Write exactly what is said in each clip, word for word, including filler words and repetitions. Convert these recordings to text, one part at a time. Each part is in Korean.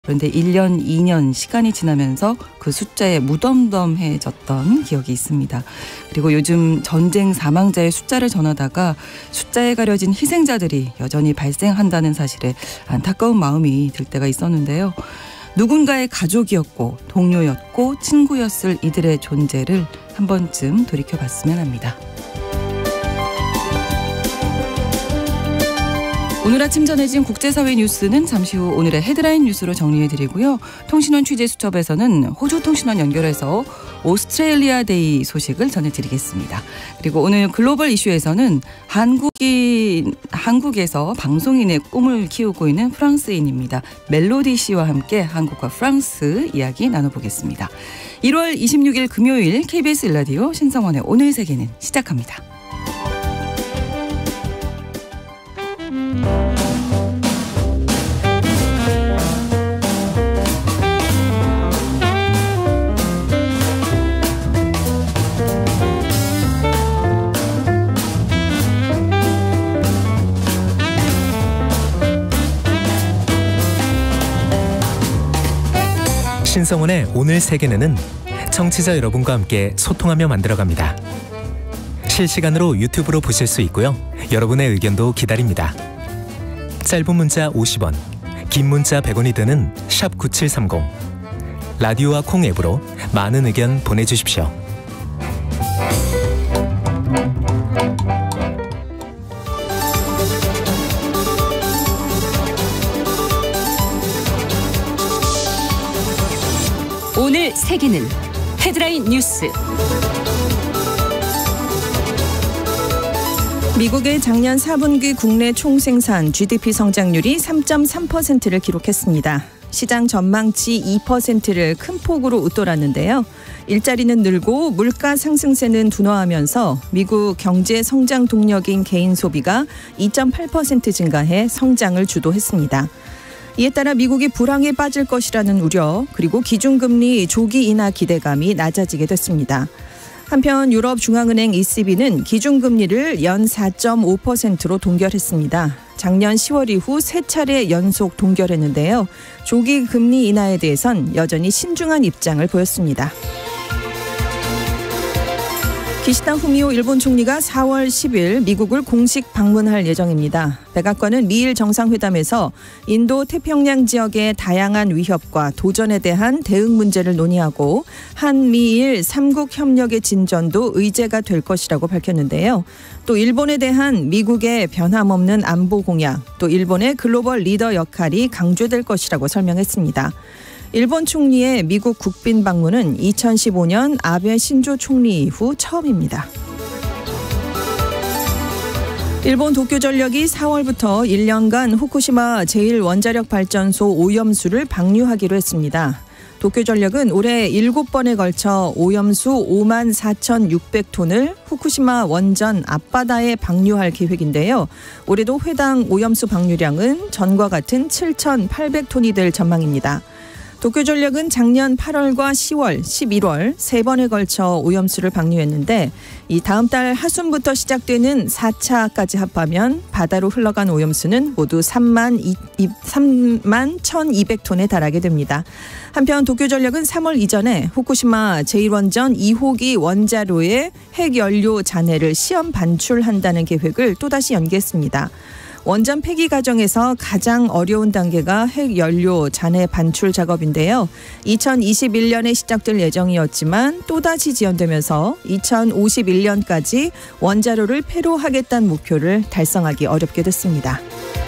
그런데 일 년, 이 년 시간이 지나면서 그 숫자에 무덤덤해졌던 기억이 있습니다. 그리고 요즘 전쟁 사망자의 숫자를 전하다가 숫자에 가려진 희생자들이 여전히 발생한다는 사실에 안타까운 마음이 들 때가 있었는데요. 누군가의 가족이었고 동료였고 친구였을 이들의 존재를 한 번쯤 돌이켜봤으면 합니다. 오늘 아침 전해진 국제사회 뉴스는 잠시 후 오늘의 헤드라인 뉴스로 정리해드리고요. 통신원 취재수첩에서는 호주통신원 연결해서 오스트레일리아 데이 소식을 전해드리겠습니다. 그리고 오늘 글로벌 이슈에서는 한국인, 한국에서 방송인의 꿈을 키우고 있는 프랑스인입니다. 멜로디 씨와 함께 한국과 프랑스 이야기 나눠보겠습니다. 일월 이십육일 금요일 케이비에스 일 라디오 신성원의 오늘 세계는 시작합니다. 신성원의 오늘 세계는 청취자 여러분과 함께 소통하며 만들어갑니다. 실시간으로 유튜브로 보실 수 있고요. 여러분의 의견도 기다립니다. 짧은 문자 오십 원, 긴 문자 백 원이 드는 샵 구칠삼공, 라디오와 콩 앱으로 많은 의견 보내주십시오. 오늘 세계는 헤드라인 뉴스. 미국의 작년 사 분기 국내 총생산 지디피 성장률이 삼 점 삼 퍼센트를 기록했습니다. 시장 전망치 이 퍼센트를 큰 폭으로 웃돌았는데요. 일자리는 늘고 물가 상승세는 둔화하면서 미국 경제 성장 동력인 개인 소비가 이 점 팔 퍼센트 증가해 성장을 주도했습니다. 이에 따라 미국이 불황에 빠질 것이라는 우려, 그리고 기준금리 조기 인하 기대감이 낮아지게 됐습니다. 한편 유럽 중앙은행 이씨비는 기준금리를 연 사 점 오 퍼센트로 동결했습니다. 작년 시월 이후 세 차례 연속 동결했는데요. 조기 금리 인하에 대해선 여전히 신중한 입장을 보였습니다. 기시다 후미오 일본 총리가 사월 십일 미국을 공식 방문할 예정입니다. 백악관은 미일 정상회담에서 인도 태평양 지역의 다양한 위협과 도전에 대한 대응 문제를 논의하고 한미일 삼국 협력의 진전도 의제가 될 것이라고 밝혔는데요. 또 일본에 대한 미국의 변함없는 안보 공약, 또 일본의 글로벌 리더 역할이 강조될 것이라고 설명했습니다. 일본 총리의 미국 국빈 방문은 이천십오년 아베 신조 총리 이후 처음입니다. 일본 도쿄전력이 사월부터 일 년간 후쿠시마 제일 원자력 발전소 오염수를 방류하기로 했습니다. 도쿄전력은 올해 일곱 번에 걸쳐 오염수 오만 사천육백 톤을 후쿠시마 원전 앞바다에 방류할 계획인데요. 올해도 회당 오염수 방류량은 전과 같은 칠천팔백 톤이 될 전망입니다. 도쿄전력은 작년 팔월과 시월, 십일월 세 번에 걸쳐 오염수를 방류했는데 이 다음 달 하순부터 시작되는 사 차까지 합하면 바다로 흘러간 오염수는 모두 삼만 천이백 톤에 달하게 됩니다. 한편 도쿄전력은 삼월 이전에 후쿠시마 제일 원전 이 호기 원자로의 핵연료 잔해를 시험 반출한다는 계획을 또다시 연기했습니다. 원전 폐기 과정에서 가장 어려운 단계가 핵연료 잔해 반출 작업인데요. 이천이십일년에 시작될 예정이었지만 또다시 지연되면서 이천오십일년까지 원자로를 폐로하겠다는 목표를 달성하기 어렵게 됐습니다.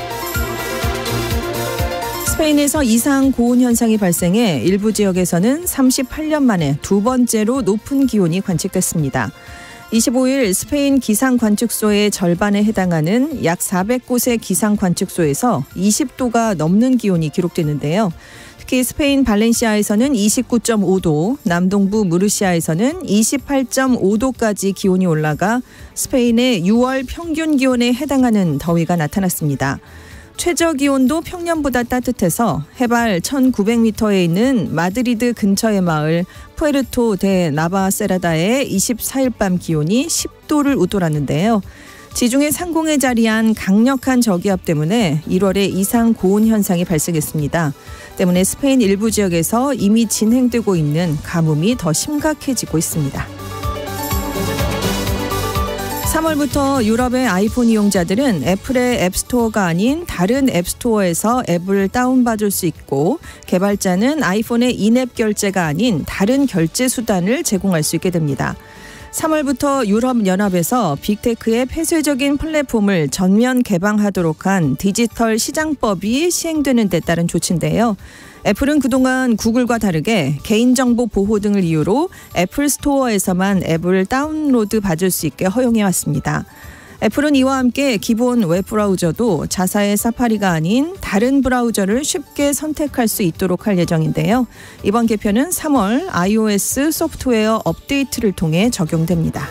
스페인에서 이상 고온 현상이 발생해 일부 지역에서는 삼십팔년 만에 두 번째로 높은 기온이 관측됐습니다. 이십오일 스페인 기상관측소의 절반에 해당하는 약 사백 곳의 기상관측소에서 이십 도가 넘는 기온이 기록되는데요. 특히 스페인 발렌시아에서는 이십구 점 오 도, 남동부 무르시아에서는 이십팔 점 오 도까지 기온이 올라가 스페인의 유월 평균 기온에 해당하는 더위가 나타났습니다. 최저 기온도 평년보다 따뜻해서 해발 천구백 미터에 있는 마드리드 근처의 마을 푸에르토 데 나바세라다의 이십사일 밤 기온이 십 도를 웃돌았는데요. 지중해 상공에 자리한 강력한 저기압 때문에 일월에 이상 고온 현상이 발생했습니다. 때문에 스페인 일부 지역에서 이미 진행되고 있는 가뭄이 더 심각해지고 있습니다. 삼월부터 유럽의 아이폰 이용자들은 애플의 앱스토어가 아닌 다른 앱스토어에서 앱을 다운받을 수 있고 개발자는 아이폰의 인앱 결제가 아닌 다른 결제 수단을 제공할 수 있게 됩니다. 삼월부터 유럽연합에서 빅테크의 폐쇄적인 플랫폼을 전면 개방하도록 한 디지털 시장법이 시행되는 데 따른 조치인데요. 애플은 그동안 구글과 다르게 개인정보 보호 등을 이유로 애플 스토어에서만 앱을 다운로드 받을 수 있게 허용해왔습니다. 애플은 이와 함께 기본 웹브라우저도 자사의 사파리가 아닌 다른 브라우저를 쉽게 선택할 수 있도록 할 예정인데요. 이번 개편은 삼월 iOS 소프트웨어 업데이트를 통해 적용됩니다.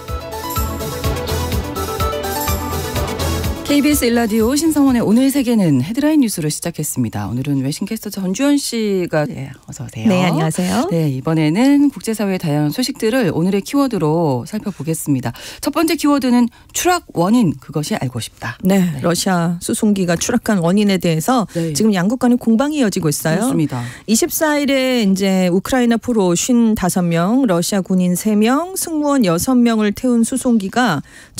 케이비에스 일 라디오 신성원의 오늘 세계는 헤드라인 뉴스로 시작했습니다. 오늘은 외신캐스터 전주현 씨가 네, 어서 오세요. 네, 안녕하세요. 네, 이번에는 국제사회의 다양한 소식들을 오늘의 키워드로 살펴보겠습니다. 첫 번째 키워드는 추락 원인, 그것이 알고 싶다. 네, 네. 러시아 수송기가 추락한 원인에 대해서 네. 지금 양국 간의 공방이 이어지고 있어요. 그렇습니다. 이십사일에 이제 우크라이나 포로 오십오 명, 러시아 군인 세 명, 승무원 여섯 명을 태운 수송기가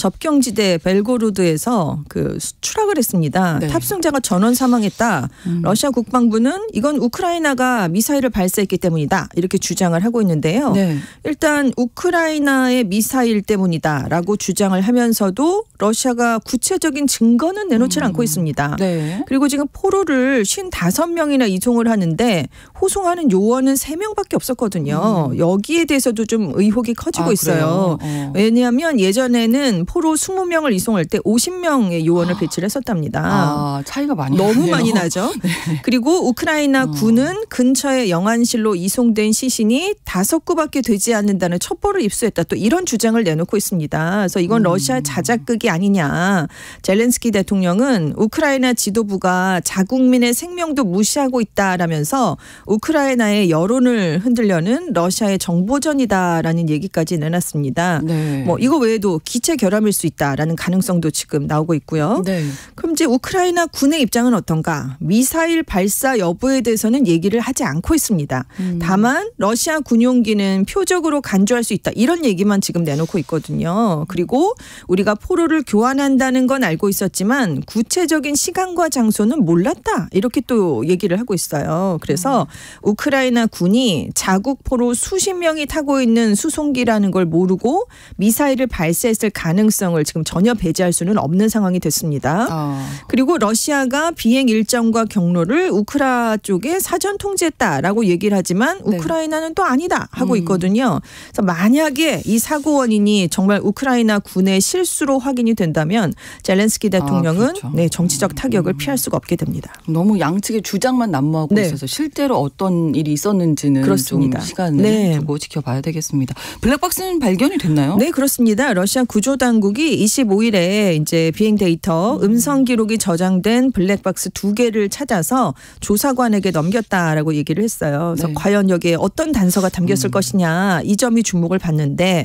접경지대 벨고로드에서 그 추락을 했습니다. 네. 탑승자가 전원 사망했다. 음. 러시아 국방부는 이건 우크라이나가 미사일을 발사했기 때문이다. 이렇게 주장을 하고 있는데요. 네. 일단 우크라이나의 미사일 때문이다라고 주장을 하면서도 러시아가 구체적인 증거는 내놓지 음. 않고 있습니다. 네. 그리고 지금 포로를 오십오 명이나 이송을 하는데 호송하는 요원은 세 명밖에 없었거든요. 음. 여기에 대해서도 좀 의혹이 커지고 아, 있어요. 어. 왜냐하면 예전에는 포로 이십 명을 이송할 때 오십 명의 요원을 배치를 했었답니다. 아, 차이가 많이 너무 나네요. 많이 나죠. 네. 그리고 우크라이나 어. 군은 근처의 영안실로 이송된 시신이 다섯 구밖에 되지 않는다는 첩보를 입수했다. 또 이런 주장을 내놓고 있습니다. 그래서 이건 음. 러시아 자작극이 아니냐. 젤렌스키 대통령은 우크라이나 지도부가 자국민의 생명도 무시하고 있다라면서 우크라이나의 여론을 흔들려는 러시아의 정보전이다라는 얘기까지 내놨습니다. 네. 뭐 이거 외에도 기체 결함일 수 있다라는 가능성도 지금 나오고 있고요. 네. 그럼 이제 우크라이나 군의 입장은 어떤가? 미사일 발사 여부에 대해서는 얘기를 하지 않고 있습니다. 음. 다만 러시아 군용기는 표적으로 간주할 수 있다. 이런 얘기만 지금 내놓고 있거든요. 그리고 우리가 포로를 교환한다는 건 알고 있었지만 구체적인 시간과 장소는 몰랐다. 이렇게 또 얘기를 하고 있어요. 그래서 음. 우크라이나 군이 자국 포로 수십 명이 타고 있는 수송기라는 걸 모르고 미사일을 발사했을 가능성을 지금 전혀 배제할 수는 없는 상황이 됐습니다. 아. 그리고 러시아가 비행 일정과 경로를 우크라 쪽에 사전 통지했다라고 얘기를 하지만 네. 우크라이나는 또 아니다 하고 음. 있거든요. 그래서 만약에 이 사고 원인이 정말 우크라이나 군의 실수로 확인이 된다면 젤렌스키 대통령은 아, 그렇죠. 네, 정치적 타격을 음. 피할 수가 없게 됩니다. 너무 양측의 주장만 난무하고 네. 있어서 실제로 어떤 일이 있었는지는 그렇습니다. 좀 시간을 네. 두고 지켜봐야 되겠습니다. 블랙박스는 발견이 됐나요? 네, 그렇습니다. 러시아 구조 당국이 이십오일에 이제 비행 데이터 음성 기록이 저장된 블랙박스 두 개를 찾아서 조사관에게 넘겼다라고 얘기를 했어요. 그래서 네. 과연 여기에 어떤 단서가 담겼을 음. 것이냐 이 점이 주목을 받는데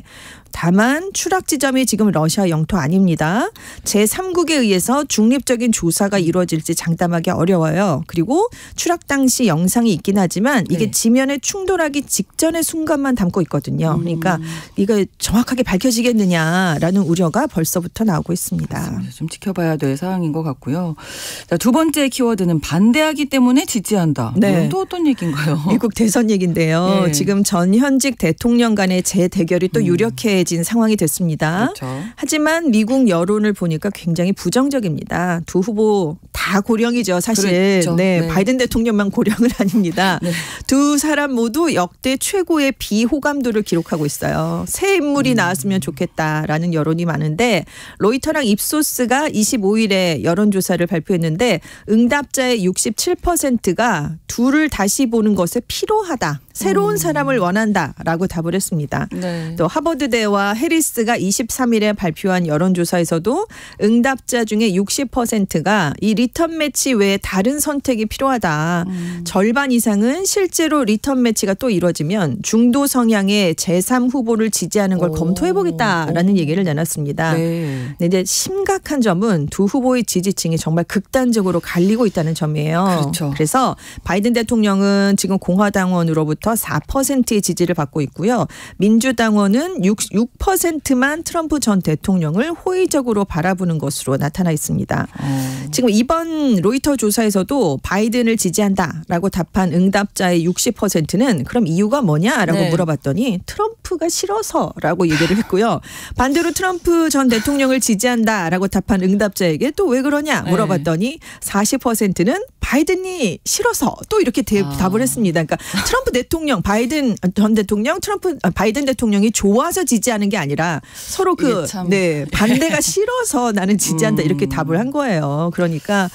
다만 추락 지점이 지금 러시아 영토 아닙니다. 제삼국에 의해서 중립적인 조사가 이루어질지 장담하기 어려워요. 그리고 추락 당시 영상이 있긴 하지만 이게 네. 지면에 충돌하기 직전의 순간만 담고 있거든요. 그러니까 이거 정확하게 밝혀지겠느냐라는 우려가 벌써부터 나오고 있습니다. 맞습니다. 좀 지켜봐야 될 사항인 것 같고요. 자, 두 번째 키워드는 반대하기 때문에 지지한다. 네. 이건 또 어떤 얘기인가요? 미국 대선 얘기인데요. 네. 지금 전현직 대통령 간의 재대결이 또 유력해진 상황이 됐습니다. 그렇죠. 하지만 미국 여론을 보니까 굉장히 부정적입니다. 두 후보 다 고령이죠. 사실. 그렇죠. 네, 네. 바이든 대통령만 고령은 아닙니다. 네. 두 사람 모두 역대 최고의 비호감도를 기록하고 있어요. 새 인물이 음. 나왔으면 좋겠다라는 여론이 많은데 로이터랑 입소스가 이십오일에 여론조사를 발표했는데 응답자의 육십칠 퍼센트가 둘을 다시 보는 것에 필요하다. 새로운 음. 사람을 원한다라고 답을 했습니다. 네. 또 하버드대 바이든대와 해리스가 이십삼 일에 발표한 여론조사에서도 응답자 중에 육십 퍼센트가 이 리턴 매치 외에 다른 선택이 필요하다. 음. 절반 이상은 실제로 리턴 매치가 또 이루어지면 중도 성향의 제삼 후보를 지지하는 걸 오. 검토해보겠다라는 오. 얘기를 내놨습니다. 네. 근데 이제 심각한 점은 두 후보의 지지층이 정말 극단적으로 갈리고 있다는 점이에요. 그렇죠. 그래서 바이든 대통령은 지금 공화당원으로부터 사 퍼센트의 지지를 받고 있고요. 민주당원은 육 퍼센트만 트럼프 전 대통령을 호의적으로 바라보는 것으로 나타나 있습니다. 어. 지금 이번 로이터 조사에서도 바이든을 지지한다라고 답한 응답자의 육십 퍼센트는 그럼 이유가 뭐냐라고 네. 물어봤더니 트럼프가 싫어서라고 얘기를 했고요. 반대로 트럼프 전 대통령을 지지한다라고 답한 응답자에게 또 왜 그러냐 물어봤더니 네. 사십 퍼센트는 바이든이 싫어서 또 이렇게 대, 아. 답을 했습니다. 그러니까 트럼프 대통령, 바이든 전 대통령, 트럼프 바이든 대통령이 좋아서 지지하는 게 아니라 서로 그 네, 반대가 싫어서 나는 지지한다 음. 이렇게 답을 한 거예요. 그러니까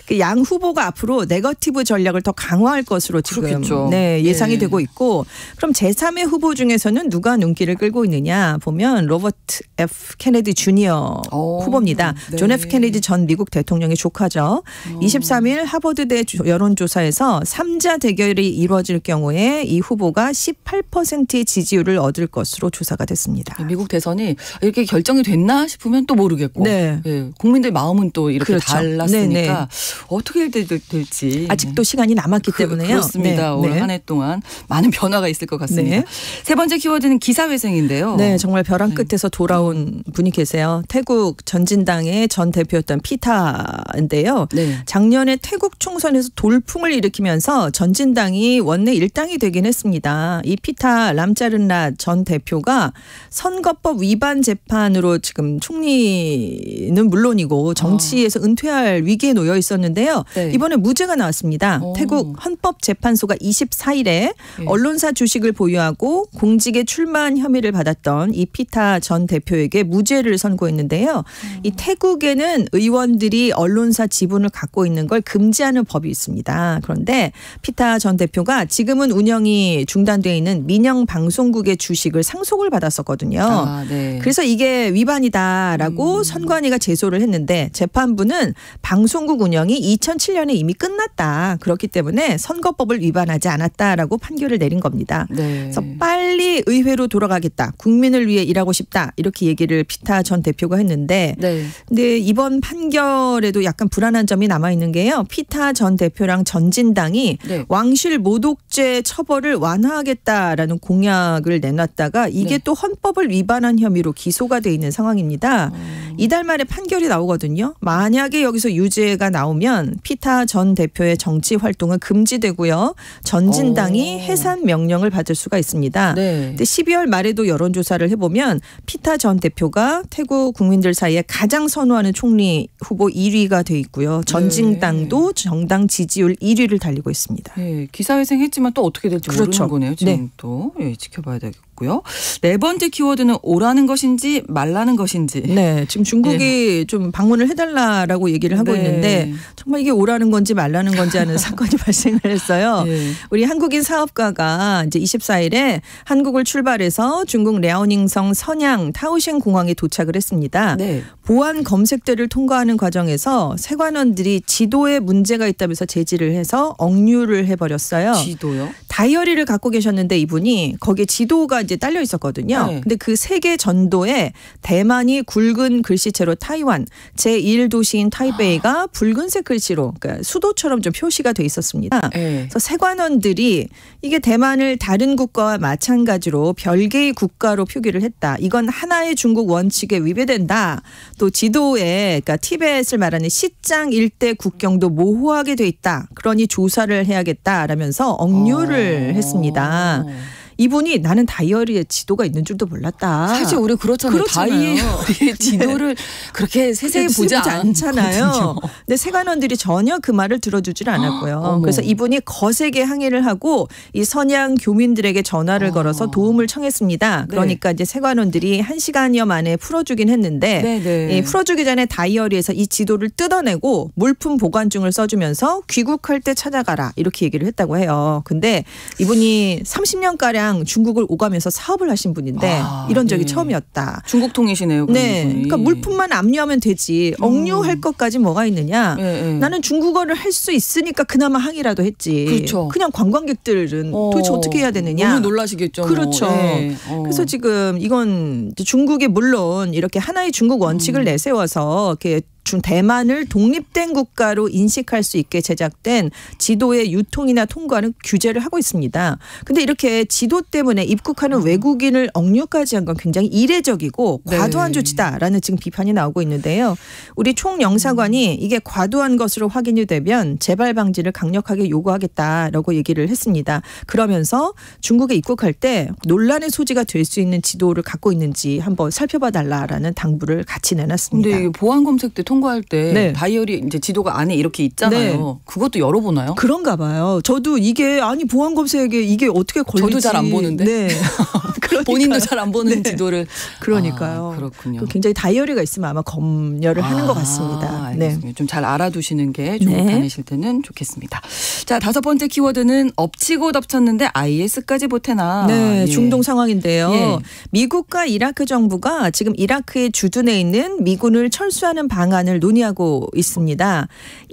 양 후보가 앞으로 네거티브 전략을 더 강화할 것으로 지금 네, 예상이 네. 되고 있고 그럼 제삼의 후보 중에서는 누가 눈길을 끌고 있느냐 보면 로버트 F 케네디 주니어 오. 후보입니다. 네. 존 F 케네디 전 미국 대통령의 조카죠. 오. 이십삼 일 하버드대 여론조사에서 삼자 대결이 이루어질 경우에 이 후보가 십팔 퍼센트의 지지율을 얻을 것으로 조사가 됐습니다. 미국 대선이 이렇게 결정이 됐나 싶으면 또 모르겠고 네. 네. 국민들 마음은 또 이렇게 그렇죠. 달랐으니까 네네. 어떻게 될지 아직도 시간이 남았기 그, 때문에요. 그렇습니다. 네. 올 한 해 동안 많은 변화가 있을 것 같습니다. 네. 세 번째 키워드는 기사회생인데요. 네, 정말 벼랑 끝에서 돌아온 분이 계세요. 태국 전진당의 전 대표였던 피타인데요. 네. 작년에 태국 총선에서 돌풍을 일으키면서 전진당이 원내 일당이 되긴 했습니다. 이 피타 람짜른랏 전 대표가 선거법 위반 재판으로 지금 총리는 물론이고 정치에서 은퇴할 위기에 놓여 있었는데요. 네. 이번에 무죄가 나왔습니다. 오. 태국 헌법재판소가 이십사 일에 네. 언론사 주식을 보유하고 공직에 출마한 혐의를 받았던 이 피타 전 대표에게 무죄를 선고했는데요. 음. 이 태국에는 의원들이 언론사 지분을 갖고 있는 걸 금지하는 법이 있습니다. 그런데 피타 전 대표가 지금은 운영이 중단되어 있는 민영 방송국의 주식을 상속을 받았었거든요. 아, 네. 그래서 이게 위반이다라고 음. 선관위가 제소를 했는데 재판부는 방송국 운영이 이천칠 년에 이미 끝났다. 그렇기 때문에 선거법을 위반하지 않았다라고 판결을 내린 겁니다. 네. 그래서 빨리 의회로 돌아가겠다. 국민을 위해 일하고 싶다. 이렇게 얘기를 피타 전 대표가 했는데 네. 근데 이번 판결에도 약간 불안한 점이 남아있는 게요. 피타 전 대표랑 전진당이 네. 왕실 모독죄 처벌을 완화하겠다라는 공약을 내놨다가 이게 네. 또 헌법을 위반한 혐의로 기소가 돼 있는 상황입니다. 음. 이달 말에 판결이 나오거든요. 만약에 여기서 유죄가 나오면 피타 전 대표의 정치 활동은 금지되고요. 전진당이 오. 해산 명령을 받을 수가 있습니다. 네. 근데 십이월 말에도 여론조사를 해보면 피타 전 대표가 태국 국민들 사이에 가장 선호하는 총리 후보 일 위가 돼 있고요. 전진당도 네. 정당 지지율 일 위를 달리고 있습니다. 네, 기사회생했지만 또 어떻게 될지 그렇죠. 모르는 거네요. 지금 네. 또 예, 지켜봐야 되겠고요. 네 번째 키워드는 오라는 것인지 말라는 것인지. 네, 지금 중국이 네. 좀 방문을 해달라라고 얘기를 하고 네. 있는데 정말 이게 오라는 건지 말라는 건지 하는 사건이 발생을 했어요. 네. 우리 한국인 사업가가 이제 이십사 일에 한국을 출발해서 중국 랴오닝성 선양 타오셴 공항에 도착을 했습니다. 네. 보안 검색대를 통과하는 과정에서 세관원들이 지도에 문제가 있다면서 제지를 해서 억류를 해버렸어요. 지도요? 다이어리를 갖고 계셨는데 이분이 거기에 지도가 이제 딸려 있었거든요. 네. 근데 그 세 개 전도에 대만이 굵은 글씨체로 타이완, 제일 도시인 타이베이가 아. 붉은색 글씨로 그러니까 수도처럼 좀 표시가 돼 있었습니다. 네. 그래서 세관원들이 이게 대만을 다른 국가와 마찬가지로 별개의 국가로 표기를 했다. 이건 하나의 중국 원칙에 위배된다. 또 지도에 그러니까 티벳을 말하는 시장 일대 국경도 모호하게 돼 있다. 그러니 조사를 해야겠다라면서 억류를 어. 했습니다. 이분이 나는 다이어리에 지도가 있는 줄도 몰랐다. 사실 우리 그렇잖아요. 다이어리에 지도를 네. 그렇게 세세히 보지 않잖아요. 근데 세관원들이 전혀 그 말을 들어주질 않았고요. 그래서 이분이 거세게 항의를 하고 이 선양 교민들에게 전화를 어. 걸어서 도움을 청했습니다. 그러니까 네. 이제 세관원들이 한 시간여 만에 풀어주긴 했는데 네, 네. 예, 풀어주기 전에 다이어리에서 이 지도를 뜯어내고 물품 보관증을 써주면서 귀국할 때 찾아가라 이렇게 얘기를 했다고 해요. 근데 이분이 삼십 년가량 그냥 중국을 오가면서 사업을 하신 분인데 아, 이런 적이 예. 처음이었다. 중국통이시네요. 네, 분이. 그러니까 물품만 압류하면 되지 억류할 음. 것까지 뭐가 있느냐. 예, 예. 나는 중국어를 할 수 있으니까 그나마 항의라도 했지. 그렇죠. 그냥 관광객들은 어, 도대체 어떻게 해야 되느냐. 너무 놀라시겠죠. 그렇죠. 예. 어. 그래서 지금 이건 중국이 물론 이렇게 하나의 중국 원칙을 음. 내세워서 이렇게 중 대만을 독립된 국가로 인식할 수 있게 제작된 지도의 유통이나 통과는 규제를 하고 있습니다. 근데 이렇게 지도 때문에 입국하는 외국인을 억류까지 한 건 굉장히 이례적이고 네. 과도한 조치다라는 지금 비판이 나오고 있는데요. 우리 총영사관이 이게 과도한 것으로 확인이 되면 재발 방지를 강력하게 요구하겠다라고 얘기를 했습니다. 그러면서 중국에 입국할 때 논란의 소지가 될 수 있는 지도를 갖고 있는지 한번 살펴봐 달라라는 당부를 같이 내놨습니다. 근데 이게 보안 검색 때 통과할 때 네. 다이어리 이제 지도가 안에 이렇게 있잖아요. 네. 그것도 열어보나요? 그런가 봐요. 저도 이게 아니 보안 검색에 이게 어떻게 걸릴지. 저도 잘 안 보는데. 네. 본인도 잘 안 보는 네. 지도를. 그러니까요. 아, 그렇군요. 그 굉장히 다이어리가 있으면 아마 검열을 하는 것 같습니다. 네. 알겠습니다. 좀 잘 알아두시는 게 중국 네. 다니실 때는 좋겠습니다. 자, 다섯 번째 키워드는 엎치고 덮쳤는데 아이에스까지 보태나. 네, 예. 중동 상황인데요. 예. 미국과 이라크 정부가 지금 이라크에 주둔해 있는 미군을 철수하는 방안을 논의하고 있습니다.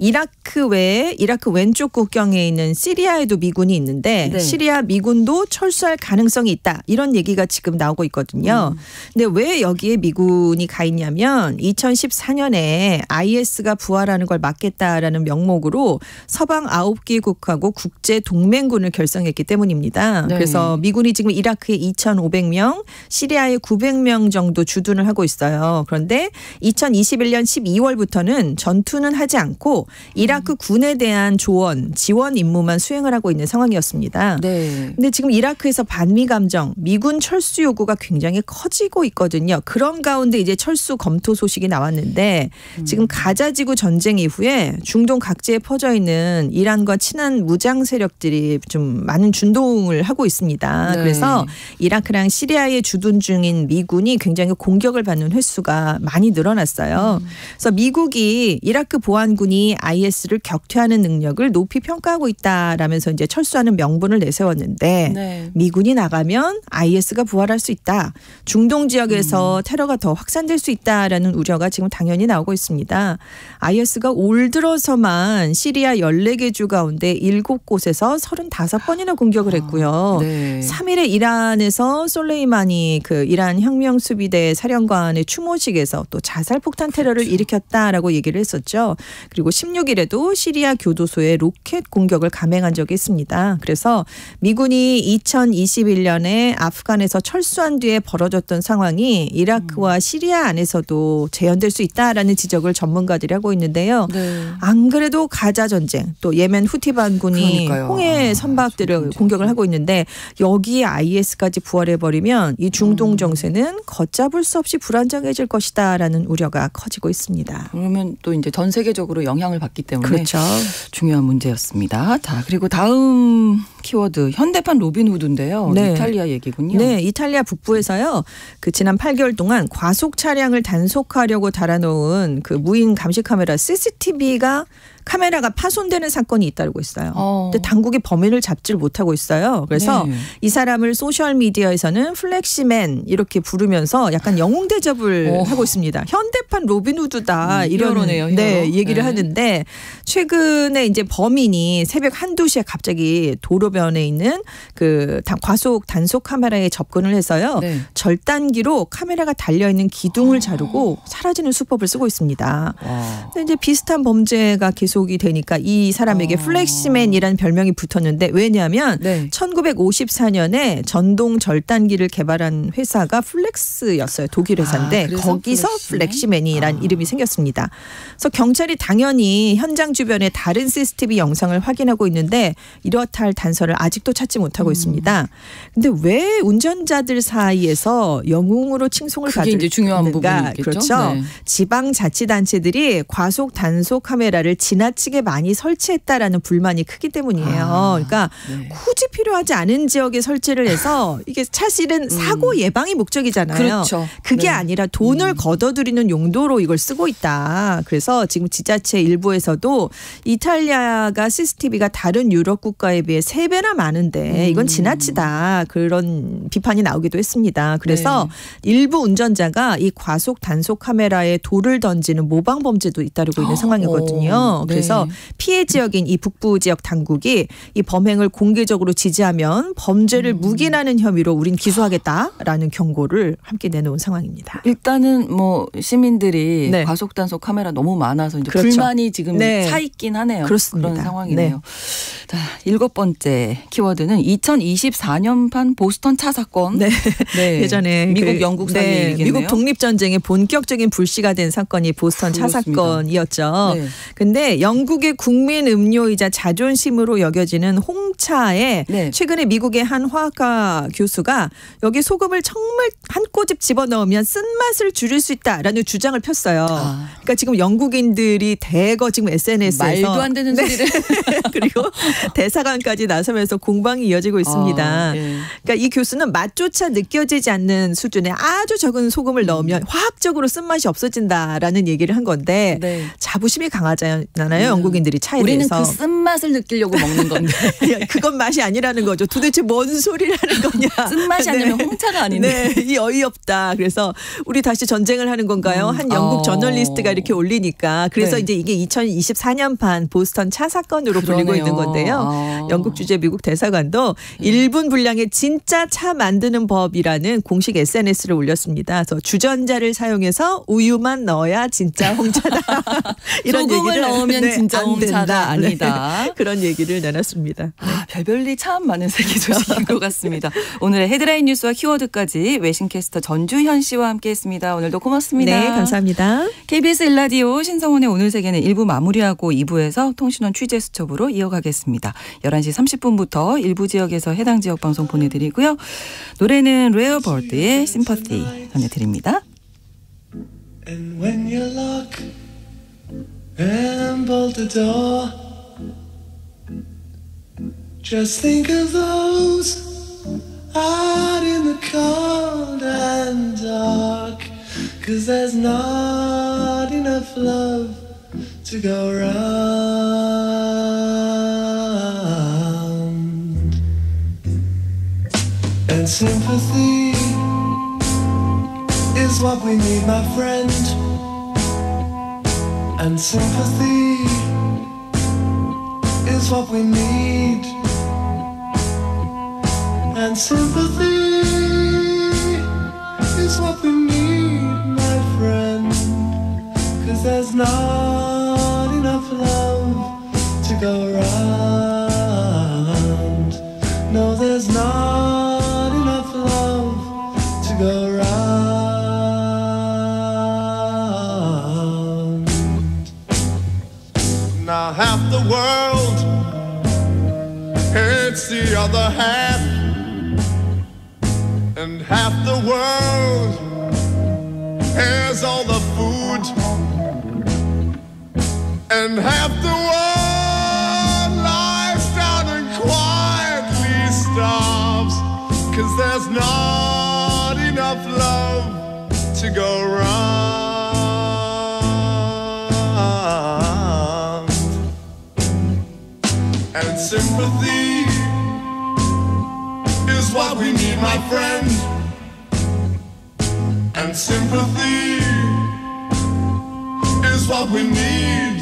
이라크 외에 이라크 왼쪽 국경에 있는 시리아에도 미군이 있는데 네. 시리아 미군도 철수할 가능성이 있다. 이런 얘기가 지금 나오고 있거든요. 음. 근데 왜 여기에 미군이 가 있냐면 이천십사 년에 아이에스가 부활하는 걸 막겠다라는 명목으로 서방 아홉 개국하고 국제 동맹군을 결성했기 때문입니다. 네. 그래서 미군이 지금 이라크에 이천오백 명, 시리아에 구백 명 정도 주둔을 하고 있어요. 그런데 이천이십일 년 십이월부터는 전투는 하지 않고 이라크 군에 대한 조언, 지원 임무만 수행을 하고 있는 상황이었습니다. 네. 근데 지금 이라크에서 반미 감정, 미군 철수 요구가 굉장히 커지고 있거든요. 그런 가운데 이제 철수 검토 소식이 나왔는데 지금 가자지구 전쟁 이후에 중동 각지에 퍼져 있는 이란과 친한 무장 세력들이 좀 많은 준동을 하고 있습니다. 네. 그래서 이라크랑 시리아에 주둔 중인 미군이 굉장히 공격을 받는 횟수가 많이 늘어났어요. 음. 그래서 미국이 이라크 보안군이 아이에스를 격퇴하는 능력을 높이 평가하고 있다라면서 이제 철수하는 명분을 내세웠는데 네. 미군이 나가면 아이에스가 부활할 수 있다. 중동 지역에서 음. 테러가 더 확산될 수 있다라는 우려가 지금 당연히 나오고 있습니다. 아이에스가 올 들어서만 시리아 열네 개 주 가운데 일곱 곳에서 서른다섯 번이나 공격을 했고요. 네. 삼 일에 이란에서 솔레이마니 그 이란 혁명수비대 사령관의 추모식에서 또 자살폭탄 테러를 그렇죠. 일으켰다라고 얘기를 했었죠. 그리고 십육 일에도 시리아 교도소에 로켓 공격을 감행한 적이 있습니다. 그래서 미군이 이천이십일 년에 아프간에서 철수한 뒤에 벌어졌던 상황이 이라크와 시리아 안에서도 재현될 수 있다라는 지적을 전문가들이 하고 있는데요. 네. 안 그래도 가자 전쟁 또 예멘 후티 반군이 그러니까요. 홍해 아, 선박들을 전쟁. 공격을 하고 있는데 여기에 아이에스까지 부활해버리면 이 중동 음. 정세는 걷잡을 수 없이 불안정해질 것이다라는 우려가 커지고 있습니다. 그러면 또 이제 전 세계적으로 영향을 받기 때문에 그렇죠. 중요한 문제였습니다. 자, 그리고 다음 키워드 현대판 로빈후드인데요. 네. 이탈리아 얘기군요. 네, 이탈리아 북부에서요. 그 지난 팔 개월 동안 과속 차량을 단속하려고 달아놓은 그 무인 감시 카메라 씨씨티비가 카메라가 파손되는 사건이 잇따르고 있어요. 어. 근데 당국이 범인을 잡지를 못하고 있어요. 그래서 네. 이 사람을 소셜 미디어에서는 플렉시맨 이렇게 부르면서 약간 영웅 대접을 어. 하고 있습니다. 현대판 로빈후드다 음, 이런 히어로네요, 히어로. 네, 얘기를 네. 하는데 최근에 이제 범인이 새벽 한두 시에 갑자기 도로변에 있는 그 다- 과속 단속 카메라에 접근을 해서요. 네. 절단기로 카메라가 달려 있는 기둥을 자르고 사라지는 수법을 쓰고 있습니다. 와. 근데 이제 비슷한 범죄가 계속이 되니까 이 사람에게 어. 플렉시맨이라는 별명이 붙었는데 왜냐하면 네. 천구백오십사 년에 전동 절단기를 개발한 회사가 플렉스였어요. 독일 회사인데 아, 그래서 거기서 플렉시맨? 플렉시맨이란 아. 이름이 생겼습니다. 그래서 경찰이 당연히 현장 주변에 다른 씨씨티비 영상을 확인하고 있는데 이렇다 할 단서를 아직도 찾지 못하고 음. 있습니다. 근데 왜 운전자들 사이에서 영웅으로 칭송을 그게 이제 중요한 받는가? 부분이겠죠. 그렇죠. 네. 지방자치단체들이 과속 단속 카메라를 지난 지나치게 많이 설치했다라는 불만이 크기 때문이에요. 아, 그러니까 네. 굳이 필요하지 않은 지역에 설치를 해서 이게 사실은 음. 사고 예방이 목적이잖아요. 그렇죠. 그게 네. 아니라 돈을 음. 걷어들이는 용도로 이걸 쓰고 있다. 그래서 지금 지자체 일부에서도 이탈리아가 씨씨티비가 다른 유럽 국가에 비해 세 배나 많은데 이건 지나치다. 그런 비판이 나오기도 했습니다. 그래서 네. 일부 운전자가 이 과속 단속 카메라에 돌을 던지는 모방 범죄도 잇따르고 있는 상황이거든요. 네. 그래서 피해 지역인 이 북부 지역 당국이 이 범행을 공개적으로 지지하면 범죄를 음. 묵인하는 혐의로 우린 기소하겠다라는 경고를 함께 내놓은 상황입니다. 일단은 뭐 시민들이 네. 과속 단속 카메라 너무 많아서 이제 그렇죠. 불만이 지금 네. 차 있긴 하네요. 그렇습니다. 그런 상황이네요. 네. 자, 일곱 번째 키워드는 이천이십사 년판 보스턴 차 사건. 네. 네. 예전에 미국 그, 영국 사이 네. 일이겠네요. 미국 독립전쟁의 본격적인 불씨가 된 사건이 보스턴 차 그렇습니다. 사건이었죠. 네. 근데 영국의 국민 음료이자 자존심으로 여겨지는 홍차에 네. 최근에 미국의 한 화학과 교수가 여기 소금을 정말 한 꼬집 집어넣으면 쓴맛을 줄일 수 있다라는 주장을 폈어요. 아. 그러니까 지금 영국인들이 대거 지금 에스엔에스에서 말도 안 되는 네. 소리를. 그리고 대사관까지 나서면서 공방이 이어지고 있습니다. 아, 네. 그러니까 이 교수는 맛조차 느껴지지 않는 수준의 아주 적은 소금을 넣으면 화학적으로 쓴맛이 없어진다라는 얘기를 한 건데 네. 자부심이 강하잖아요. 영국인들이 차에 우리는 대해서. 그 쓴맛을 느끼려고 먹는 건데. 그건 맛이 아니라는 거죠. 도대체 뭔 소리라는 거냐. 쓴맛이 아니면 홍차가 아닌데. 네, 이 어이없다. 그래서 우리 다시 전쟁을 하는 건가요? 한 영국 어. 저널리스트가 이렇게 올리니까. 그래서 네. 이제 이게 이천이십사 년판 보스턴 차 사건으로 불리고 그러네요. 있는 건데요. 아. 영국 주재 미국 대사관도 일 분 분량의 진짜 차 만드는 법이라는 공식 에스엔에스를 올렸습니다. 그래서 주전자를 사용해서 우유만 넣어야 진짜 홍차다. 이런 소금을 얘기를 넣으면 네, 진짜 안 홍차가 된다. 아니다. 네. 그런 얘기를 내놨습니다. 아, 별별리 참 많은 세계 소식인 것 같습니다. 오늘의 헤드라인 뉴스와 키워드까지 외신캐스터 전주현 씨와 함께했습니다. 오늘도 고맙습니다. 네, 감사합니다. 케이비에스 일 라디오 신성원의 오늘 세계는 일 부 마무리하고 이 부에서 통신원 취재 수첩으로 이어가겠습니다. 열한 시 삼십 분부터 일부 지역에서 해당 지역 방송 보내드리고요. 노래는 레어버드의 심퍼티 전해드립니다. And when you lock and bolt the door, just think of those out in the cold and dark, 'cause there's not enough love to go round. And sympathy is what we need, my friend. And sympathy is what we need. And sympathy is what we need, my friend. 'Cause there's not enough love to go round. No, there's not enough love to go round. Now half the world hates the other half, and half the world has all the food, and half the world lies down and quietly starves, 'cause there's not enough love to go round. And sympathy is what we need, my friend. And sympathy is what we need.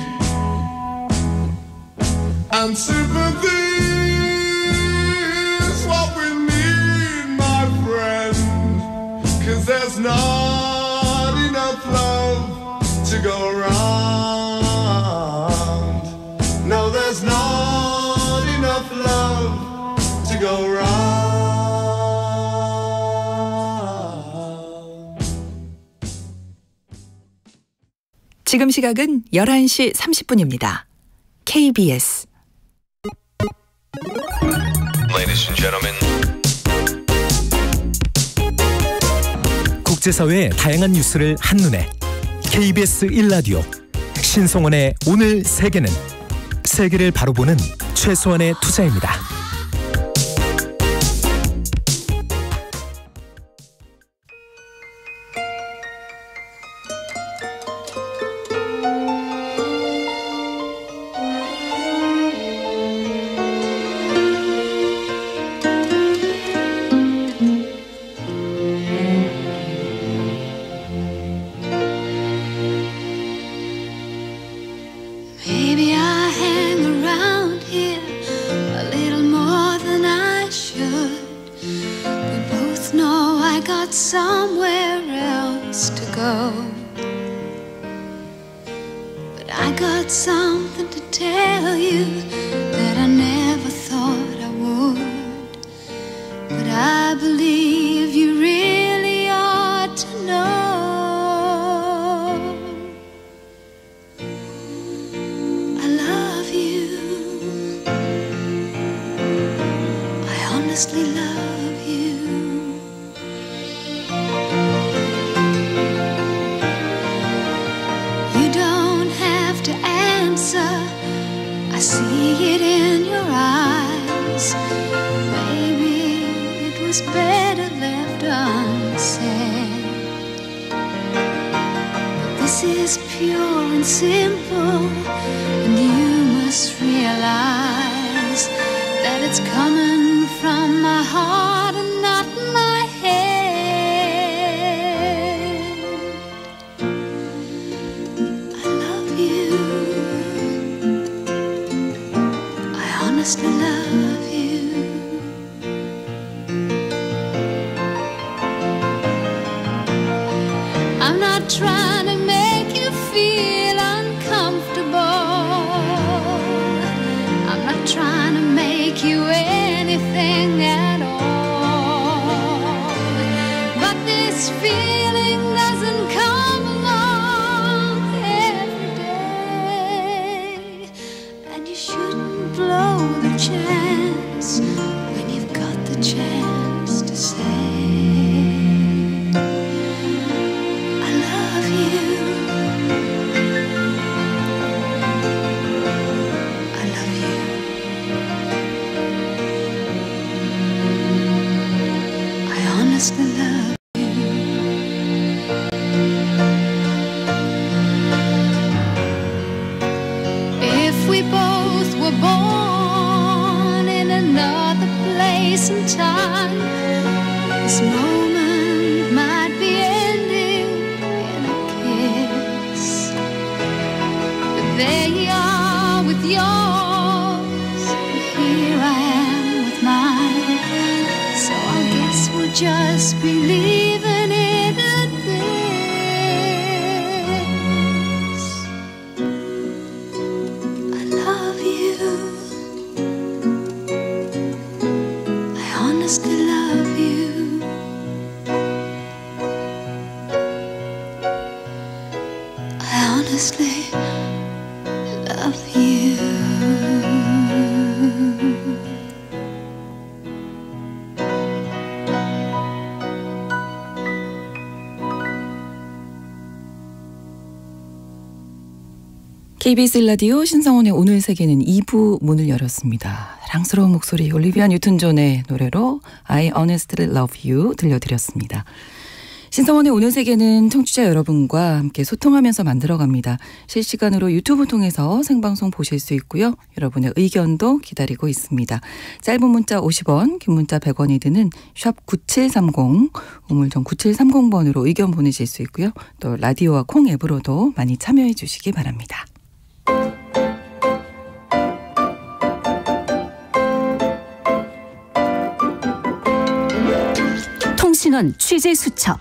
And sympathy is what we need, my friend. 'Cause there's not enough love to go round. No, there's not enough love to go round. 지금 시각은 열한 시 삼십 분입니다. 케이비에스 Ladies and gentlemen. 국제사회의 다양한 뉴스를 한눈에 케이비에스 일 라디오 신성원의 오늘 세계는 세계를 바로 보는 최소한의 투자입니다. Maybe I hang around here a little more than I should. We both know I got somewhere else to go. But I got something to tell you that I never thought I would. But I believe you really ought to know. Honestly love you. You don't have to answer. I see it in your eyes. Maybe it was better left unsaid. But this is pure and simple, and you must realize that it's coming from my heart and not my head. I love you. I honestly love you. I'm not trying to make you feel uncomfortable. I'm not trying to make you anything at all. But this feeling doesn't come along every day, and you shouldn't blow the chance when you've got the chance to say I love you. I love you. Honestly love you. If we both were born in another place and time, this moment might be ending in a kiss. But there you are with yours, and here I am with mine. So I guess we'll just be leaving it at this. I love you. I honestly love you. I honestly love you. 케이비에스 일 라디오 신성원의 오늘 세계는 이 부 문을 열었습니다. 사랑스러운 목소리 올리비아 뉴튼 존의 노래로 I Honestly Love You 들려드렸습니다. 신성원의 오늘 세계는 청취자 여러분과 함께 소통하면서 만들어갑니다. 실시간으로 유튜브 통해서 생방송 보실 수 있고요. 여러분의 의견도 기다리고 있습니다. 짧은 문자 오십 원, 긴 문자 백 원이 드는 샵 구칠삼공, 우물정 구칠삼공 번으로 의견 보내실 수 있고요. 또 라디오와 콩 앱으로도 많이 참여해 주시기 바랍니다. 통신원 취재 수첩.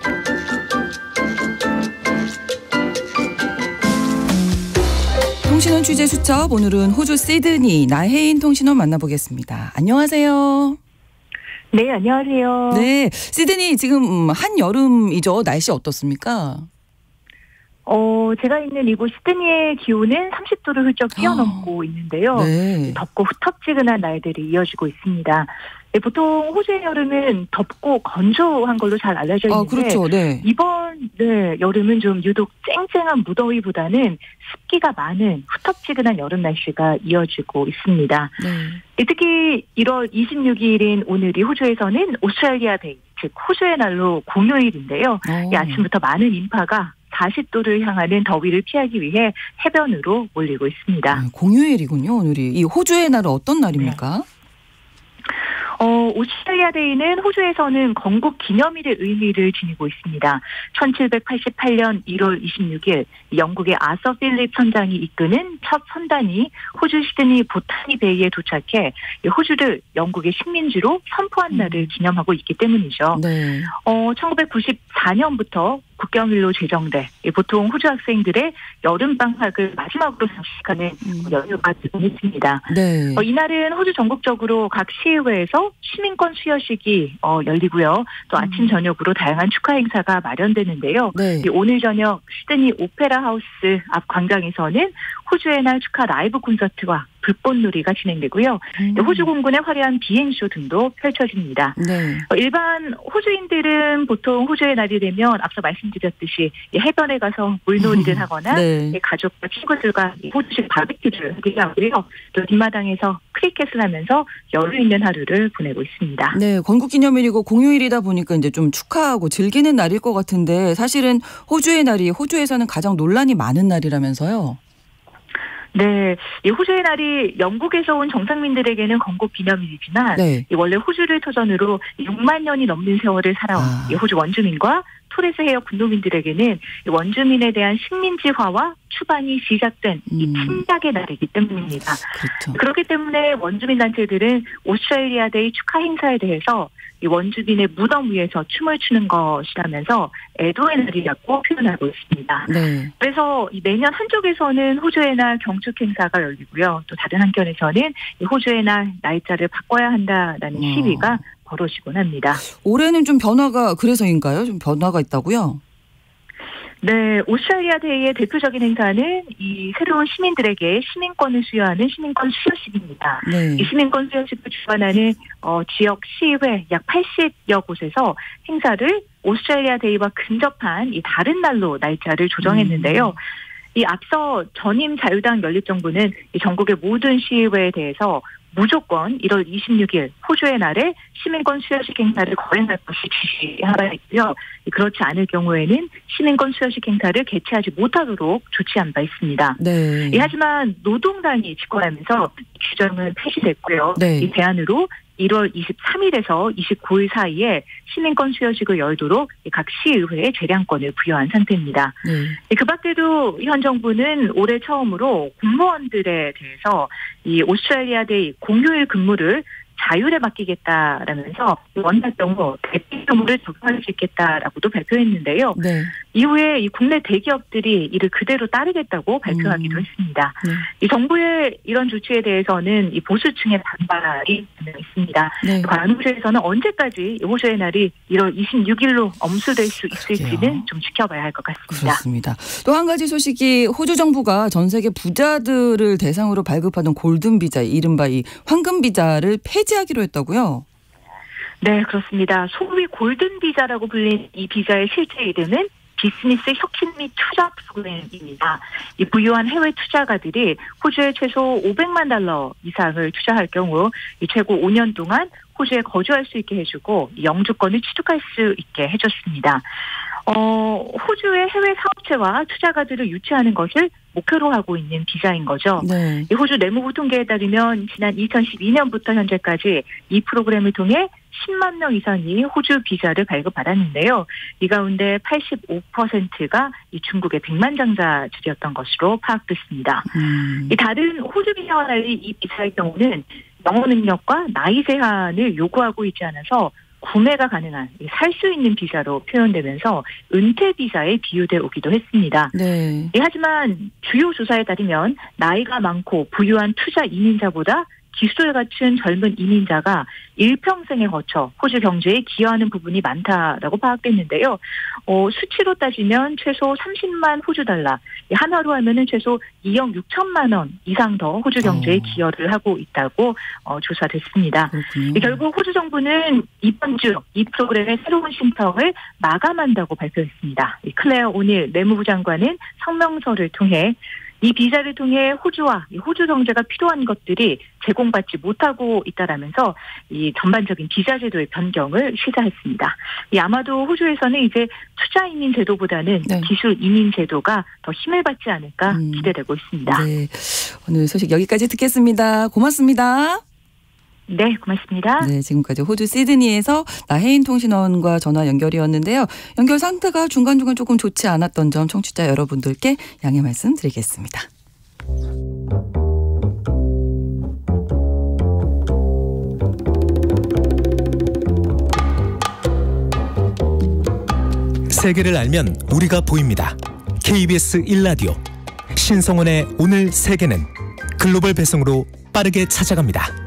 통신원 취재 수첩, 오늘은 호주 시드니 나혜인 통신원 만나보겠습니다. 안녕하세요. 네, 안녕하세요. 네, 시드니 지금 한여름이죠. 날씨 어떻습니까? 어, 제가 있는 이곳 시드니의 기온은 삼십 도를 훌쩍 뛰어넘고 아, 있는데요. 네. 덥고 후텁지근한 날들이 이어지고 있습니다. 네, 보통 호주의 여름은 덥고 건조한 걸로 잘 알려져 있는데 아, 그렇죠. 네. 이번 네, 여름은 좀 유독 쨍쨍한 무더위보다는 습기가 많은 후텁지근한 여름 날씨가 이어지고 있습니다. 네. 특히 일월 이십육일인 오늘이 호주에서는 오스트레일리아 데이, 즉 호주의 날로 공휴일인데요. 이 아침부터 많은 인파가 사십 도를 향하는 더위를 피하기 위해 해변으로 몰리고 있습니다. 네, 공휴일이군요, 오늘이. 이 호주의 날은 어떤 날입니까? 네. 어, 오스트레일리아 데이는 호주에서는 건국 기념일의 의미를 지니고 있습니다. 천칠백팔십팔년 일월 이십육일 영국의 아서 필립 선장이 이끄는 첫 선단이 호주 시드니 보타니 베이에 도착해 호주를 영국의 식민지로 선포한 날을 기념하고 있기 때문이죠. 네. 어, 천구백구십사년부터 국경일로 제정돼 보통 호주 학생들의 여름 방학을 마지막으로 장식하는 음. 연휴가 지금했습니다. 네. 어, 이날은 호주 전국적으로 각 시의회에서 시민권 수여식이 어, 열리고요. 또 아침 저녁으로 다양한 축하 행사가 마련되는데요. 네. 오늘 저녁 시드니 오페라 하우스 앞 광장에서는 호주의 날 축하 라이브 콘서트와 불꽃놀이가 진행되고요. 음. 호주 공군의 화려한 비행쇼 등도 펼쳐집니다. 네. 일반 호주인들은 보통 호주의 날이 되면 앞서 말씀드렸듯이 해변에 가서 물놀이를 하거나 네. 가족과 친구들과 호주식 바비큐를 하기도 하고요. 또 뒷마당에서 크리켓을 하면서 여유 있는 하루를 보내고 있습니다. 네, 건국기념일이고 공휴일이다 보니까 이제 좀 축하하고 즐기는 날일 것 같은데 사실은 호주의 날이 호주에서는 가장 논란이 많은 날이라면서요. 네, 이 호주의 날이 영국에서 온 정상민들에게는 건국 기념일이지만 네. 원래 호주를 터전으로 육만 년이 넘는 세월을 살아온 아. 호주 원주민과 토레스 해역 군노민들에게는 원주민에 대한 식민지화와 추방이 시작된 음. 이 침략의 날이기 때문입니다. 그렇죠. 그렇기 때문에 원주민 단체들은 오스트레일리아 데이 축하 행사에 대해서 이 원주민의 무덤 위에서 춤을 추는 것이라면서 애도의 날이라고 표현하고 있습니다. 네. 그래서 매년 한쪽에서는 호주의 날 경축 행사가 열리고요. 또 다른 한편에서는 이 호주의 날 날짜를 바꿔야 한다라는 어. 시위가 벌어지곤 합니다. 올해는 좀 변화가 그래서인가요? 좀 변화가 있다고요? 네, 오스트레일리아 데이의 대표적인 행사는 이 새로운 시민들에게 시민권을 수여하는 시민권 수여식입니다. 네. 이 시민권 수여식을 주관하는 어, 지역 시의회 약 팔십여 곳에서 행사를 오스트레일리아 데이와 근접한 이 다른 날로 날짜를 조정했는데요. 음. 이 앞서 전임 자유당 연립정부는 이 전국의 모든 시의회에 대해서 무조건 일월 이십육일 호주의 날에 시민권 수여식 행사를 거행할 것이 지시하라 했고요. 그렇지 않을 경우에는 시민권 수여식 행사를 개최하지 못하도록 조치한 바 있습니다. 네. 예, 하지만 노동당이 집권하면서 규정은 폐지됐고요. 네. 이 대안으로 일월 이십삼일에서 이십구일 사이에 시민권 수여식을 열도록 각 시의회에 재량권을 부여한 상태입니다. 네. 그 밖에도 현 정부는 올해 처음으로 공무원들에 대해서 이 오스트레일리아 데이 공휴일 근무를 자율에 맡기겠다라면서 원할 경우 대피 근무를 적용할 수 있겠다라고도 발표했는데요. 네. 이후에 이 국내 대기업들이 이를 그대로 따르겠다고 발표하기도 음. 했습니다. 네. 이 정부의 이런 조치에 대해서는 이 있습니다. 반발이 있습니다. 네. 과연 호주에서는 언제까지 호주의 날이 일월 이십육일로 엄수될 수 있을지는 그래요. 좀 지켜봐야 할 것 같습니다. 그렇습니다. 또 한 가지 소식이 호주 정부가 전 세계 부자들을 대상으로 발급하던 골든 비자, 이른바 이 황금 비자를 폐지하기로 했다고요? 네, 그렇습니다. 소위 골든 비자라고 불린 이 비자의 실제 이름은 비즈니스 혁신 및 투자 프로그램입니다. 이 부유한 해외 투자가들이 호주에 최소 오백만 달러 이상을 투자할 경우 이 최고 오 년 동안 호주에 거주할 수 있게 해주고 영주권을 취득할 수 있게 해줬습니다. 어, 호주의 해외 사업체와 투자가들을 유치하는 것을 목표로 하고 있는 비자인 거죠. 네. 이 호주 내무부 통계에 따르면 지난 이천십이년부터 현재까지 이 프로그램을 통해 십만 명 이상이 호주 비자를 발급받았는데요. 이 가운데 팔십오 퍼센트가 이 중국의 백만장자들이었던 것으로 파악됐습니다. 음. 이 다른 호주 비자와 달리 이 비자의 경우는 영어 능력과 나이 제한을 요구하고 있지 않아서 구매가 가능한 살 수 있는 비자로 표현되면서 은퇴 비자에 비유돼 오기도 했습니다. 네. 예, 하지만 주요 조사에 따르면 나이가 많고 부유한 투자 이민자보다 기수를 갖춘 젊은 이민자가 일평생에 거쳐 호주 경제에 기여하는 부분이 많다라고 파악됐는데요. 어, 수치로 따지면 최소 삼십만 호주 달러, 한화로 하면은 최소 이억 육천만 원 이상 더 호주 경제에 어. 기여를 하고 있다고 어, 조사됐습니다. 그렇군요. 결국 호주 정부는 이번 주 이 프로그램의 새로운 신청을 마감한다고 발표했습니다. 클레어 오닐 내무부 장관은 성명서를 통해 이 비자를 통해 호주와 이 호주 경제가 필요한 것들이 제공받지 못하고 있다라면서 이 전반적인 비자 제도의 변경을 시사했습니다. 이 아마도 호주에서는 이제 투자 이민 제도보다는 네. 기술 이민 제도가 더 힘을 받지 않을까 음. 기대되고 있습니다. 네. 오늘 소식 여기까지 듣겠습니다. 고맙습니다. 네, 고맙습니다. 네, 지금까지 호주 시드니에서 나혜인 통신원과 전화 연결이었는데요. 연결 상태가 중간중간 조금 좋지 않았던 점 청취자 여러분들께 양해 말씀드리겠습니다. 세계를 알면 우리가 보입니다. 케이비에스 일 라디오 신성원의 오늘 세계는 글로벌 배송으로 빠르게 찾아갑니다.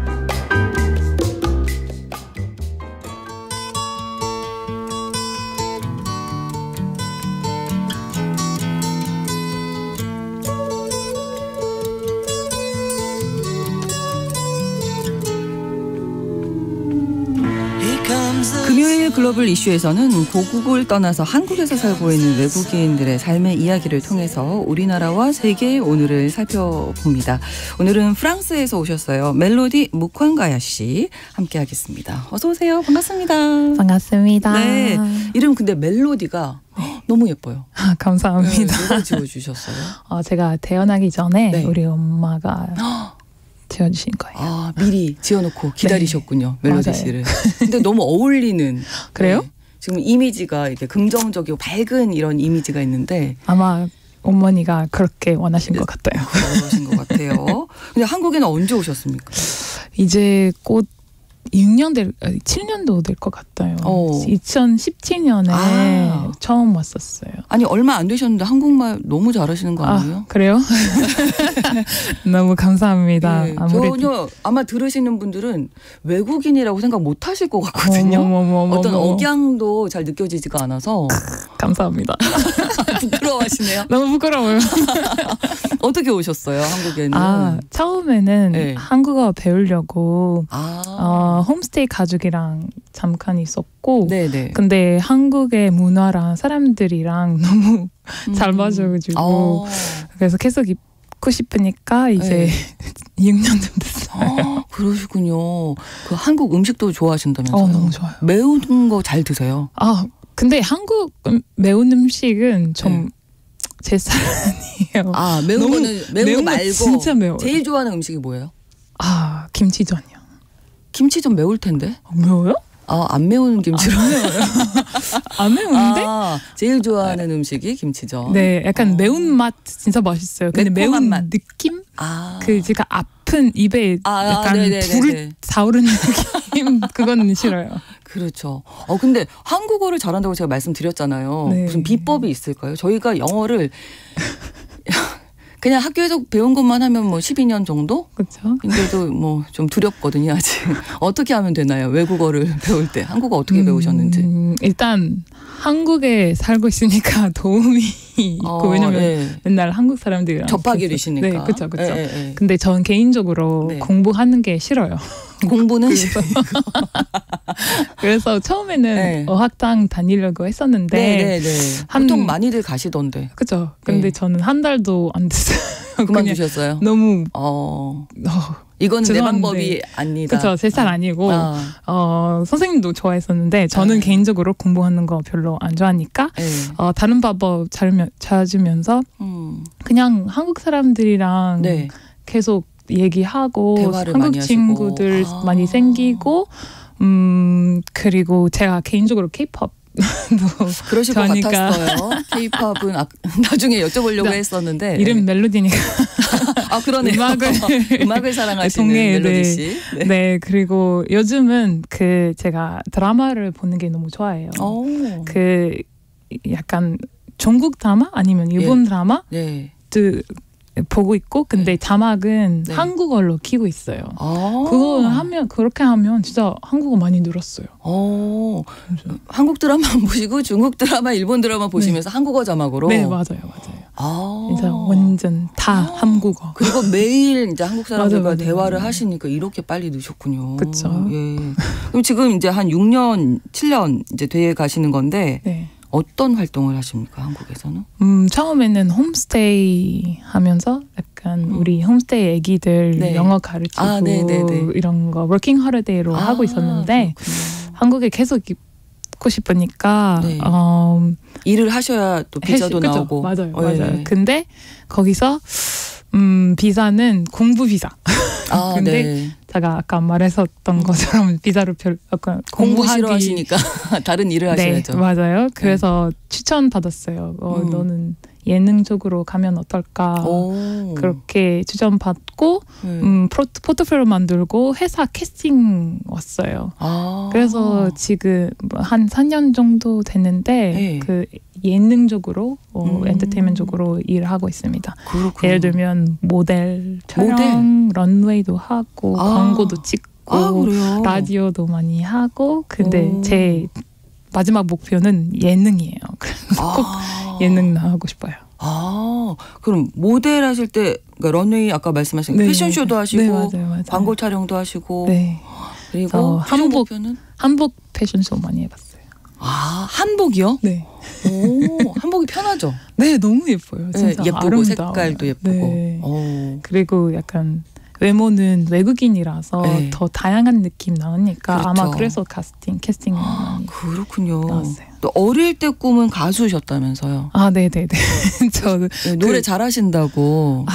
금요일 글로벌 이슈에서는 고국을 떠나서 한국에서 살고 있는 외국인들의 삶의 이야기를 통해서 우리나라와 세계의 오늘을 살펴봅니다. 오늘은 프랑스에서 오셨어요. 멜로디 무쾅가야 씨 함께하겠습니다. 어서 오세요. 반갑습니다. 반갑습니다. 네, 이름 근데 멜로디가 너무 예뻐요. 아, 감사합니다. 네, 누가 지어주셨어요? 어, 제가 태어나기 전에 네. 우리 엄마가 지어주신 거예요. 아, 미리 지어놓고 기다리셨군요. 네, 멜로디 맞아요. 씨를. 근데 너무 어울리는. 그래요? 네, 지금 이미지가 이렇게 긍정적이고 밝은 이런 이미지가 있는데. 아마 어머니가 그렇게 원하신 것 같아요. 그러신 것 같아요. 근데 한국에는 언제 오셨습니까? 이제 곧 육 년 될, 칠 년도 될 것 같아요. 오. 이천십칠 년에 아. 처음 왔었어요. 아니 얼마 안 되셨는데 한국말 너무 잘하시는 거 아니에요? 아, 그래요? 너무 감사합니다. 네, 아무래도 전혀 아마 들으시는 분들은 외국인이라고 생각 못 하실 것 같거든요. 어머머머머머. 어떤 억양도 잘 느껴지지가 않아서. 감사합니다. 부끄러워하시네요. 너무 부끄러워요. 어떻게 오셨어요, 한국에는? 아, 처음에는 네. 한국어 배우려고 아. 어, 홈스테이 가족이랑 잠깐 있었고 네네. 근데 한국의 문화랑 사람들이랑 너무 잘 음. 맞아가지고 어. 그래서 계속 있고 싶으니까 이제 네. 육 년 좀 됐어요. 아, 그러시군요. 그 한국 음식도 좋아하신다면서요? 어, 너무 좋아요. 매운 거 잘 드세요? 아, 근데 한국 음, 매운 음식은 좀 제 스타일 아니에요. 아, 매운 너무 거는 매운, 매운 거 거 말고 진짜 매워요. 제일 좋아하는 음식이 뭐예요? 아, 김치전이요. 김치 좀 매울 텐데. 어, 매워요? 아, 안 매운 김치로. 안 매워요. 안 매운데? 아, 제일 좋아하는 음식이 김치전. 네, 약간 어. 매운맛 진짜 맛있어요. 근데 매콤한 매운 맛. 느낌? 아. 그 제가 아픈 입에 아, 아, 약간 네네네네. 불을 사오르는 느낌? 그건 싫어요. 그렇죠. 어 근데 한국어를 잘한다고 제가 말씀드렸잖아요. 네. 무슨 비법이 있을까요? 저희가 영어를 그냥 학교에서 배운 것만 하면 뭐 십이 년 정도? 그렇죠. 근데도 뭐 좀 두렵거든요, 아직. 어떻게 하면 되나요? 외국어를 배울 때. 한국어 어떻게 음, 배우셨는지. 일단 한국에 살고 있으니까 도움이 있고 어, 왜냐면 예. 맨날 한국 사람들이랑 접하기이시니까. 네, 그렇죠, 그렇죠. 예, 예, 예. 근데 전 개인적으로 네. 공부하는 게 싫어요. 공부는 그래서, 그래서 처음에는 네. 어학당 다니려고 했었는데 네네네. 한- 보통 많이들 가시던데. 그죠. 근데 네. 저는 한 달도 안 됐어요. 그냥 그만두셨어요? 너무 어. 어, 이건 내 죄송한데. 방법이 아니다. 그죠. 제 스타일 아니고 아, 어, 선생님도 좋아했었는데 저는 아. 개인적으로 공부하는 거 별로 안 좋아하니까 네. 어, 다른 방법 찾으면- 찾으면서 음. 그냥 한국 사람들이랑 네. 계속 얘기하고 대화를 한국 많이 하시고. 친구들 아. 많이 생기고 음 그리고 제가 개인적으로 케이팝 그러실 저니까. 것 같았어요. 케이팝은 아, 나중에 여쭤보려고 네. 했었는데. 이름 멜로디니까 아 그러네요. 음악을 음악을 사랑하시는 동해, 멜로디 네. 씨. 네. 네 그리고 요즘은 그 제가 드라마를 보는 게 너무 좋아해요. 오. 그 약간 중국 드라마 아니면 일본 예. 드라마 네. 그 보고 있고 근데 네. 자막은 네. 한국어로 키고 있어요. 아. 그거 하면 그렇게 하면 진짜 한국어 많이 늘었어요. 어. 한국 드라마 안 보시고 중국 드라마, 일본 드라마 보시면서 한국어 자막으로. 네 맞아요, 맞아요. 아. 진짜 완전 다 한국어. 그리고 매일 이제 한국 사람들과 맞아요, 맞아요. 대화를 하시니까 이렇게 빨리 늦으셨군요. 그쵸. 예. 그럼 지금 이제 한 육 년, 칠 년 이제 돼 가시는 건데 네. 어떤 활동을 하십니까 한국에서는? 음 처음에는 홈스테이 하면서 약간 음. 우리 홈스테이 애기들 네. 영어 가르치고 아, 네, 네, 네. 이런 거 워킹 홀리데이로 아, 하고 있었는데 그렇군요. 한국에 계속 있고 싶으니까 네. 어, 일을 하셔야 또 비자도 그쵸? 나오고. 맞아요, 어, 맞아요. 예. 근데 거기서 음 비자는 공부 비자. 아, 근데 네. 제가 아까 말했었던 것처럼 비자를 별 약간 공부 공부하기 싫어하시니까 다른 일을 네, 하셔야죠. 맞아요. 그래서 추천 받았어요. 어, 음. 너는 예능 쪽으로 가면 어떨까? 오. 그렇게 추천 받고 네. 음, 프로, 포트폴리오 만들고 회사 캐스팅 왔어요. 아. 그래서 지금 한 사 년 정도 됐는데 네. 그 예능적으로 어, 음. 엔터테인먼트적으로 일을 하고 있습니다. 그렇군요. 예를 들면 모델 촬영, 모델? 런웨이도 하고 아. 광고도 찍고 아, 그래요? 라디오도 많이 하고 근데 오. 제 마지막 목표는 예능이에요. 그래서 꼭 아. 예능 나가고 싶어요. 아, 그럼 모델 하실 때 그러니까 런웨이 아까 말씀하신 네. 패션쇼도 하시고 네, 맞아요, 맞아요. 광고 촬영도 하시고 네. 그리고 저 최종 한복 목표는 한복 패션쇼 많이 해봤어요. 아, 한복이요? 네. 오, 한복이 편하죠. 네, 너무 예뻐요. 네, 진짜 예쁘고 아름다워요. 색깔도 예쁘고. 네. 오. 그리고 약간 외모는 외국인이라서 네. 더 다양한 느낌 나오니까 그렇죠. 아마 그래서 카스팅, 캐스팅 많이 그렇군요. 나왔어요. 또 어릴 때 꿈은 가수셨다면서요. 아, 네, 네, 네. 저 네, 노래 그- 잘하신다고.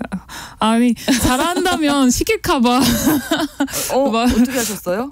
아니 잘한다면 시킬까봐. 어, 막- 어떻게 하셨어요?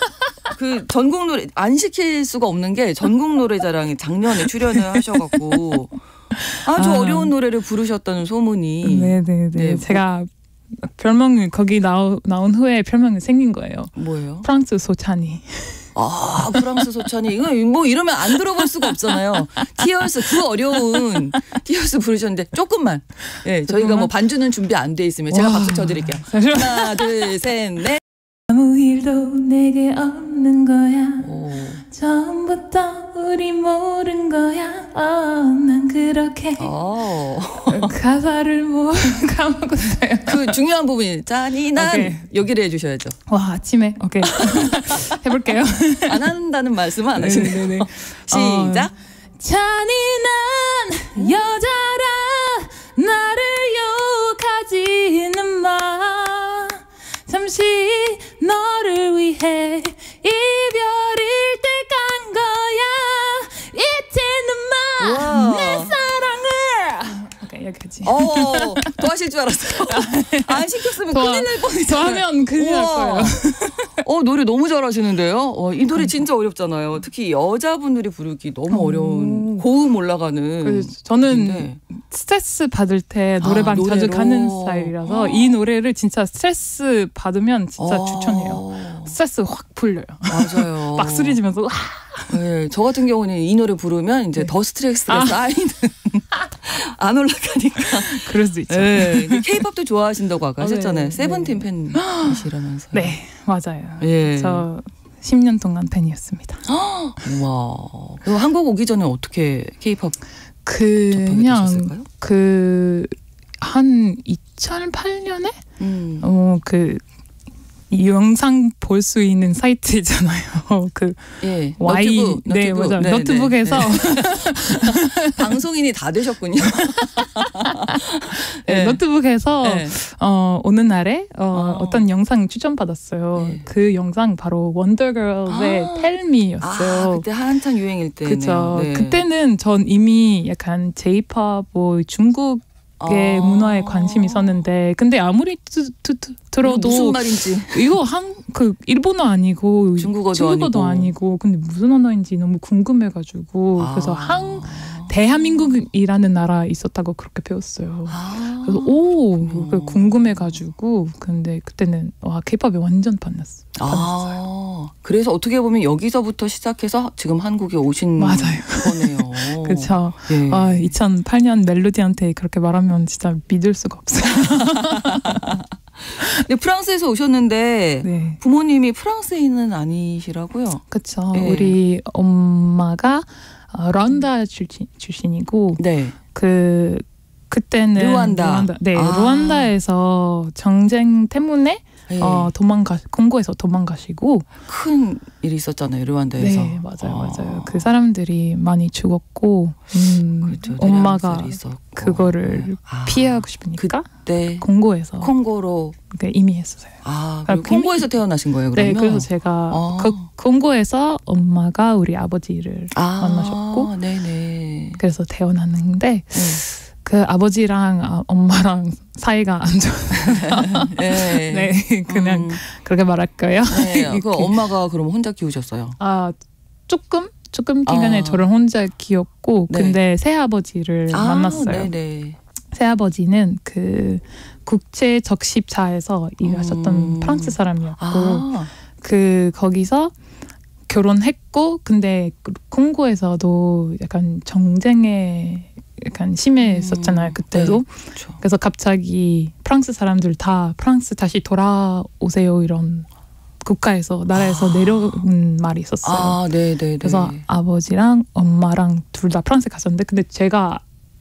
그 전국 노래 안 시킬 수가 없는 게 전국 노래자랑에 작년에 출연을 하셔갖고 아주 아. 어려운 노래를 부르셨다는 소문이. 네, 네, 네. 네, 제가 별명을 거기 나오, 나온 후에 별명이 생긴 거예요. 뭐예요? 프랑스 소찬이. 아, 프랑스 소찬이. 이거 뭐 이러면 안 들어볼 수가 없잖아요. 티어스 그 어려운 티어스 부르셨는데 조금만. 예, 네, 저희가 조금만? 뭐 반주는 준비 안 돼 있으면 제가 와. 박수 쳐드릴게요. 하나, 둘, 셋, 넷. 아무 일도 내게 없는 거야. 오. 처음부터 우리 모른 거야. 어, 난 그렇게 어. 가사를 뭐 까먹었어요. 그 중요한 부분이 잔인한 오케이. 여기를 해주셔야죠. 와, 아침에 오케이 해볼게요. 안 한다는 말씀은 안 하시네요. 네네네. 시작. 잔인한 여자라 나를 욕하지는 마. 잠시 너를 위해 이별일 때 간 거야. 이제는 우와. 마 내 사랑을. 오케이 여기까지. 어, 더 하실 줄 알았어요. 안 시켰으면 더- 큰일 날 더 뻔했잖아요. 하면 큰일 날 우와. 거예요. 어, 노래 너무 잘하시는데요. 어, 이 노래 진짜 어렵잖아요. 특히 여자분들이 부르기 너무 오. 어려운 고음 올라가는. 그래서 저는 노래인데. 스트레스 받을 때 노래방 아, 자주 노래로. 가는 스타일이라서 이 노래를 진짜 스트레스 받으면 진짜 어. 추천해요. 스트레스 확 풀려요. 맞아요. 막 소리 지면서 와. 네, 저 같은 경우는 이 노래 부르면 이제 더 스트레스가 아. 쌓이는 안 올라가니까. 그럴 수도 있죠. 네, 케이팝도 좋아하신다고 아까 어, 하셨잖아요. 네, 세븐틴 팬이시라면서요. 네, 맞아요. 예. 저 십 년 동안 팬이었습니다. 와. 그럼 한국 오기 전에 어떻게 케이팝 접하게 그냥 되셨을까요? 그 한 이천팔 년에 음. 어 그 영상 볼 수 있는 사이트 있잖아요. 그 예. Y 너튜브, 네 너튜브. 맞아요. 네, 노트북에서 네, 네. 방송인이 다 되셨군요. 네, 네. 노트북에서 네. 어, 어느 날에 어, 어. 어떤 영상 추천받았어요. 네. 그 영상 바로 원더걸스의 아. Tell Me였어요. 아, 그때 한창 유행일 때네요. 그쵸. 네. 그때는 전 이미 약간 J-팝, 뭐 중국의 아. 문화에 관심이 있었는데, 근데 아무리 드, 드, 드, 들어도 무슨 말인지. 이거 한 그 일본어 아니고 중국어도 중국어도 아니고. 아니고. 근데 무슨 언어인지 너무 궁금해가지고 아. 그래서 한 대한민국이라는 나라 있었다고 그렇게 배웠어요. 아. 그래서 오 음. 그 궁금해가지고 근데 그때는 와 케이팝에 완전 반했어. 아, 그래서 어떻게 보면 여기서부터 시작해서 지금 한국에 오신 맞아요. 거네요. 그렇죠. 예. 아 이천팔 년 멜로디한테 그렇게 말하면 진짜 믿을 수가 없어요. 근데 프랑스에서 오셨는데 네. 부모님이 프랑스인은 아니시라고요? 그렇죠. 예. 우리 엄마가 어, 르완다 출신, 출신이고 네. 그 그때는 르완다. 네, 아. 르완다에서 전쟁 때문에 예. 어, 도망가 공고에서 도망가시고 큰 일이 있었잖아요, 르완다에서. 네, 맞아요, 아. 맞아요. 그 사람들이 많이 죽었고 음, 그렇죠. 엄마가 대량살이 있었고. 그거를 아. 피하고 싶으니까 네. 공고에서 콩고로. 그 이미 했었어요. 아, 아, 그리고 콩고에서 태어나신 거예요, 그러면? 네, 그래서 제가 아. 그 공고에서 엄마가 우리 아버지를 아, 만나셨고 네네. 그래서 태어났는데 네. 그 아버지랑 아, 엄마랑 사이가 안 좋아요. 네. 네, 그냥 음, 그렇게 말할까요? 네. 그 엄마가 그럼 혼자 키우셨어요? 아 조금 조금 기간에 아. 저를 혼자 키웠고 네. 근데 새 아버지를 아, 만났어요. 네네. 새 아버지는 그 국제 적십자에서 일하셨던 음. 프랑스 사람이었고 아, 그 거기서 결혼했고 근데 콩고에서도 약간 정쟁에 약간 심했었잖아요 음, 그때도. 네, 그렇죠. 그래서 갑자기 프랑스 사람들 다 프랑스 다시 돌아오세요 이런 국가에서 나라에서 아. 내려온 말이 있었어요. 아, 네네네. 그래서 아버지랑 엄마랑 둘 다 프랑스 갔었는데 근데 제가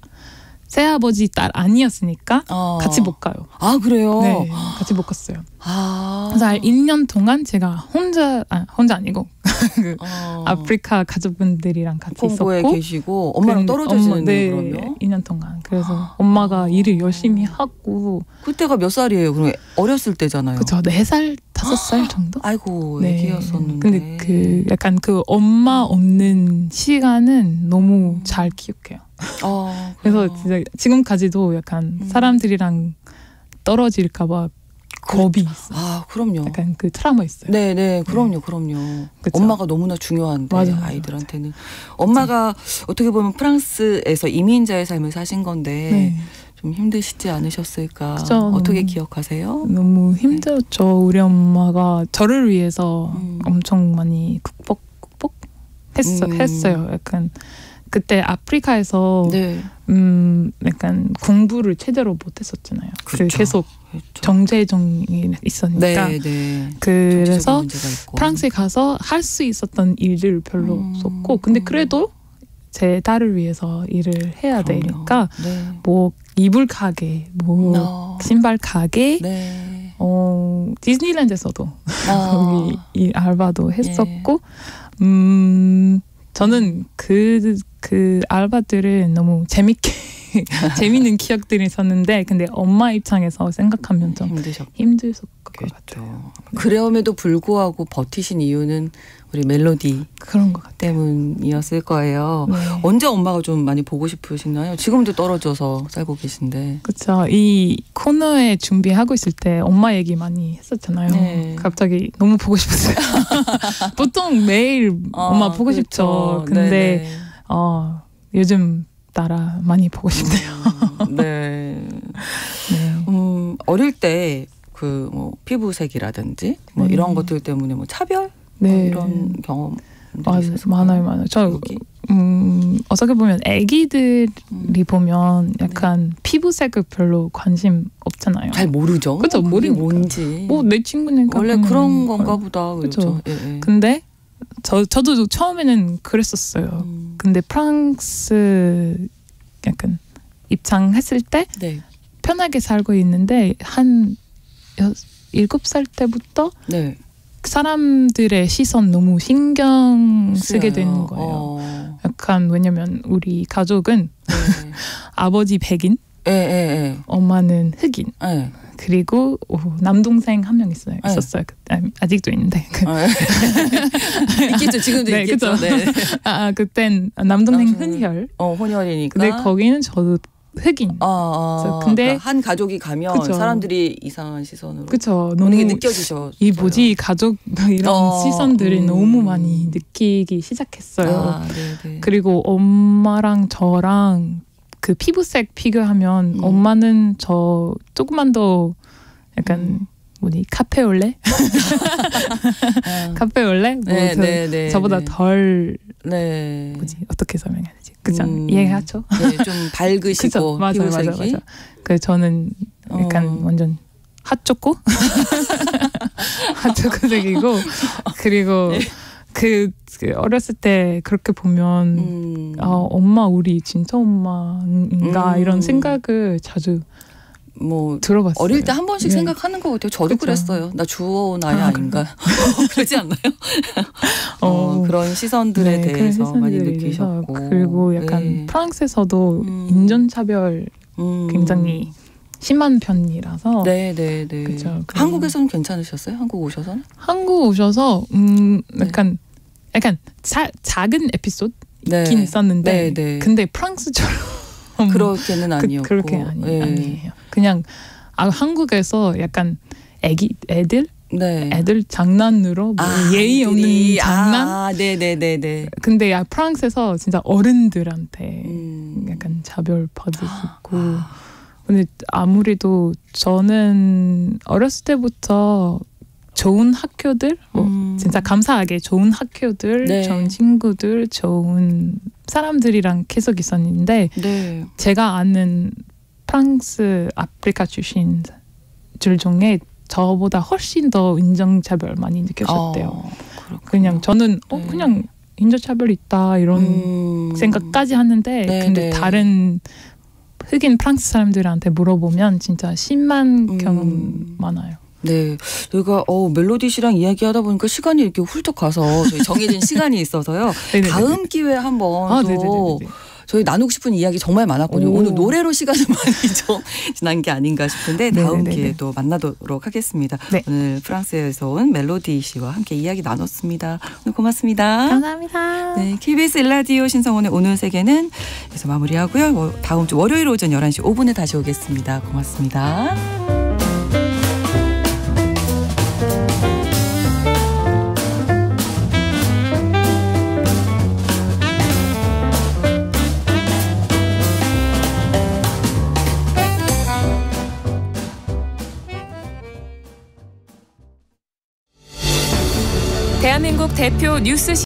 새아버지 딸 아니었으니까 어. 같이 못 가요. 아, 그래요? 네, 같이 못 갔어요. 아. 그래서 일 년 동안 제가 혼자 아, 혼자 아니고 그 어. 아프리카 가족분들이랑 같이 콩고에 있었고 계시고 엄마랑 근데 떨어져 엄마- 지내는 네, 그러면? 이 년 동안. 그래서 엄마가 일을 열심히 하고 그때가 몇 살이에요? 그럼 어렸을 때잖아요. 그죠 네 살 다섯 살 정도? 아이고, 네. 애기였었는데. 근데 그 약간 그 엄마 없는 시간은 너무 잘 기억해요. 어, 그래서 그래요. 진짜 지금까지도 약간 음. 사람들이랑 떨어질까봐 겁이 있어. 아, 그럼요. 약간 그 트라우마 있어요. 네, 네, 그럼요, 그럼요. 그쵸? 엄마가 너무나 중요한데 맞아, 맞아, 아이들한테는 엄마가 어떻게 보면 프랑스에서 이민자의 삶을 사신 건데 네. 좀 힘드시지 않으셨을까? 그쵸, 어떻게 너무. 기억하세요? 너무 힘들었죠. 우리 엄마가 저를 위해서 음. 엄청 많이 극복 극복 했어 음. 했어요. 약간 그때 아프리카에서 네, 음 약간 공부를 제대로 못했었잖아요. 그 그쵸. 계속 그렇죠. 정제정이 있었으니까. 네, 네. 그래서 정치적인 문제가 있고. 프랑스에 가서 할 수 있었던 일들 별로 음. 없었고 근데 그래도 제 딸을 위해서 일을 해야 그럼요. 되니까 네. 뭐 이불 가게, 뭐 어. 신발 가게, 네. 어 디즈니랜드에서도 아. 거기 이 알바도 했었고 음 저는 그 그 알바들은 너무 재밌게 재밌는 기억들이 있었는데 근데 엄마 입장에서 생각하면 좀 힘드셨고. 힘들었을 것 같아요. 그렇죠. 그럼에도 불구하고 버티신 이유는 우리 멜로디 그런 것 같아요. 때문이었을 거예요. 네. 언제 엄마가 좀 많이 보고 싶으시나요? 지금도 떨어져서 살고 계신데. 그렇죠. 이 코너에 준비하고 있을 때 엄마 얘기 많이 했었잖아요. 네. 갑자기 너무 보고 싶었어요. 보통 매일 엄마 보고 그렇죠. 싶죠. 근데 네네. 어, 요즘 따라 많이 보고 싶네요. 음, 네. 네. 음, 어릴 때 그 뭐 피부색이라든지 뭐 네. 이런 것들 때문에 뭐 차별 뭐 네. 이런 경험 맞아요. 많아요, 많아요. 저 여기. 음, 어떻게 보면 애기들이 음. 보면 약간 피부색을 별로 관심 없잖아요. 잘 모르죠. 그쵸, 그게 모르니까. 뭔지. 뭐 내 친구니까 원래 그러면 그런 건가 어, 보다. 그쵸. 그렇죠. 예, 예. 근데 저 저도 처음에는 그랬었어요. 음, 근데 프랑스 약간 입장했을 때 네. 편하게 살고 있는데 한 여, 일곱 살 때부터 네. 사람들의 시선 너무 신경 쓰게 쓰여요. 되는 거예요. 어. 약간 왜냐면 우리 가족은 네. 아버지 백인, 예, 예, 엄마는 흑인, 예. 예. 그리고 오, 남동생 한 명 있어요. 네. 있었어요. 그- 아니, 아직도 있는데. 그- 아, 있겠죠. 지금도 네, 있겠죠. 그쵸. 네. 아, 아, 그땐 남동생 남동생. 흔혈. 어, 혼혈이니까. 근데 거기는 저도 흑인. 아, 아, 그래서 근데 그러니까 한 가족이 가면 그쵸. 사람들이 이상한 시선으로 그쵸. 보는 게 너무 느껴지죠. 이 뭐지 가족 이런 어, 시선들이 음. 너무 많이 느끼기 시작했어요. 아, 네네. 그리고 엄마랑 저랑 그 피부색 비교하면 음. 엄마는 저 조금만 더 약간 음. 뭐니 카페올레? 아, 카페올레? 뭐 네, 저, 네, 네, 저보다 네. 덜 네. 뭐지 어떻게 설명해야 되지? 그죠? 음. 이해하죠? 네, 좀 밝으시고 그죠? 맞아요, 피부색이. 맞아요, 맞아요. 그 저는 약간 어. 완전 핫초코? 핫초코색이고 그리고 네. 그, 그 어렸을 때 그렇게 보면 음. 아 엄마 우리 진짜 엄마인가 음. 이런 생각을 자주 뭐 들어봤어요. 어릴 때 한 번씩 네. 생각하는 것 같아요. 저도 그쵸. 그랬어요. 나 주워온 아이 아, 아닌가. 그러지 않나요? 어, 어, 그런 시선들에 네, 그런 대해서 많이 시선들에 대해서. 느끼셨고. 그리고 약간 네. 프랑스에서도 음. 인종차별 음. 굉장히 심한 편이라서 네, 네, 네. 그쵸. 한국에서는 괜찮으셨어요? 한국 오셔서는? 한국 오셔서 음 약간 약간 자, 작은 에피소드 네. 있긴 있었는데 네, 네. 근데 프랑스처럼 그렇게는 그, 아니었고. 그렇게 아니, 네. 아니에요. 그냥 아, 한국에서 약간 애기 애들 네. 애들 장난으로 뭐 아, 예의 없는 애들이, 장난. 아, 네, 네, 네, 네. 근데 야 프랑스에서 진짜 어른들한테 음. 약간 차별 받을 수 있고. 근데 아무래도 저는 어렸을 때부터 좋은 학교들, 뭐 음. 진짜 감사하게 좋은 학교들, 네. 좋은 친구들, 좋은 사람들이랑 계속 있었는데 네. 제가 아는 프랑스 아프리카 출신들 중에 저보다 훨씬 더 인종차별 많이 느끼셨대요. 어, 그렇구나. 그냥 저는 어 네. 그냥 인종차별 있다 이런 음. 생각까지 하는데 네, 근데 네. 다른 흑인 프랑스 사람들한테 물어보면 진짜 심한 음. 경험 많아요. 네, 저희가 어, 멜로디 씨랑 이야기하다 보니까 시간이 이렇게 훌쩍 가서 저희 정해진 시간이 있어서요. 네네네. 다음 기회에 한번 아, 또 네네네네. 저희 나누고 싶은 이야기 정말 많았거든요. 오. 오늘 노래로 시간을 많이 좀 지난 게 아닌가 싶은데 다음 네네네네. 기회에 또 만나도록 하겠습니다. 네. 오늘 프랑스에서 온 멜로디 씨와 함께 이야기 나눴습니다. 오늘 고맙습니다. 감사합니다. 네, 케이비에스 일라디오 신성원의 오늘 세계는 여기서 마무리하고요. 뭐, 다음 주 월요일 오전 열한 시 오 분에 다시 오겠습니다. 고맙습니다. 대한민국 대표 뉴스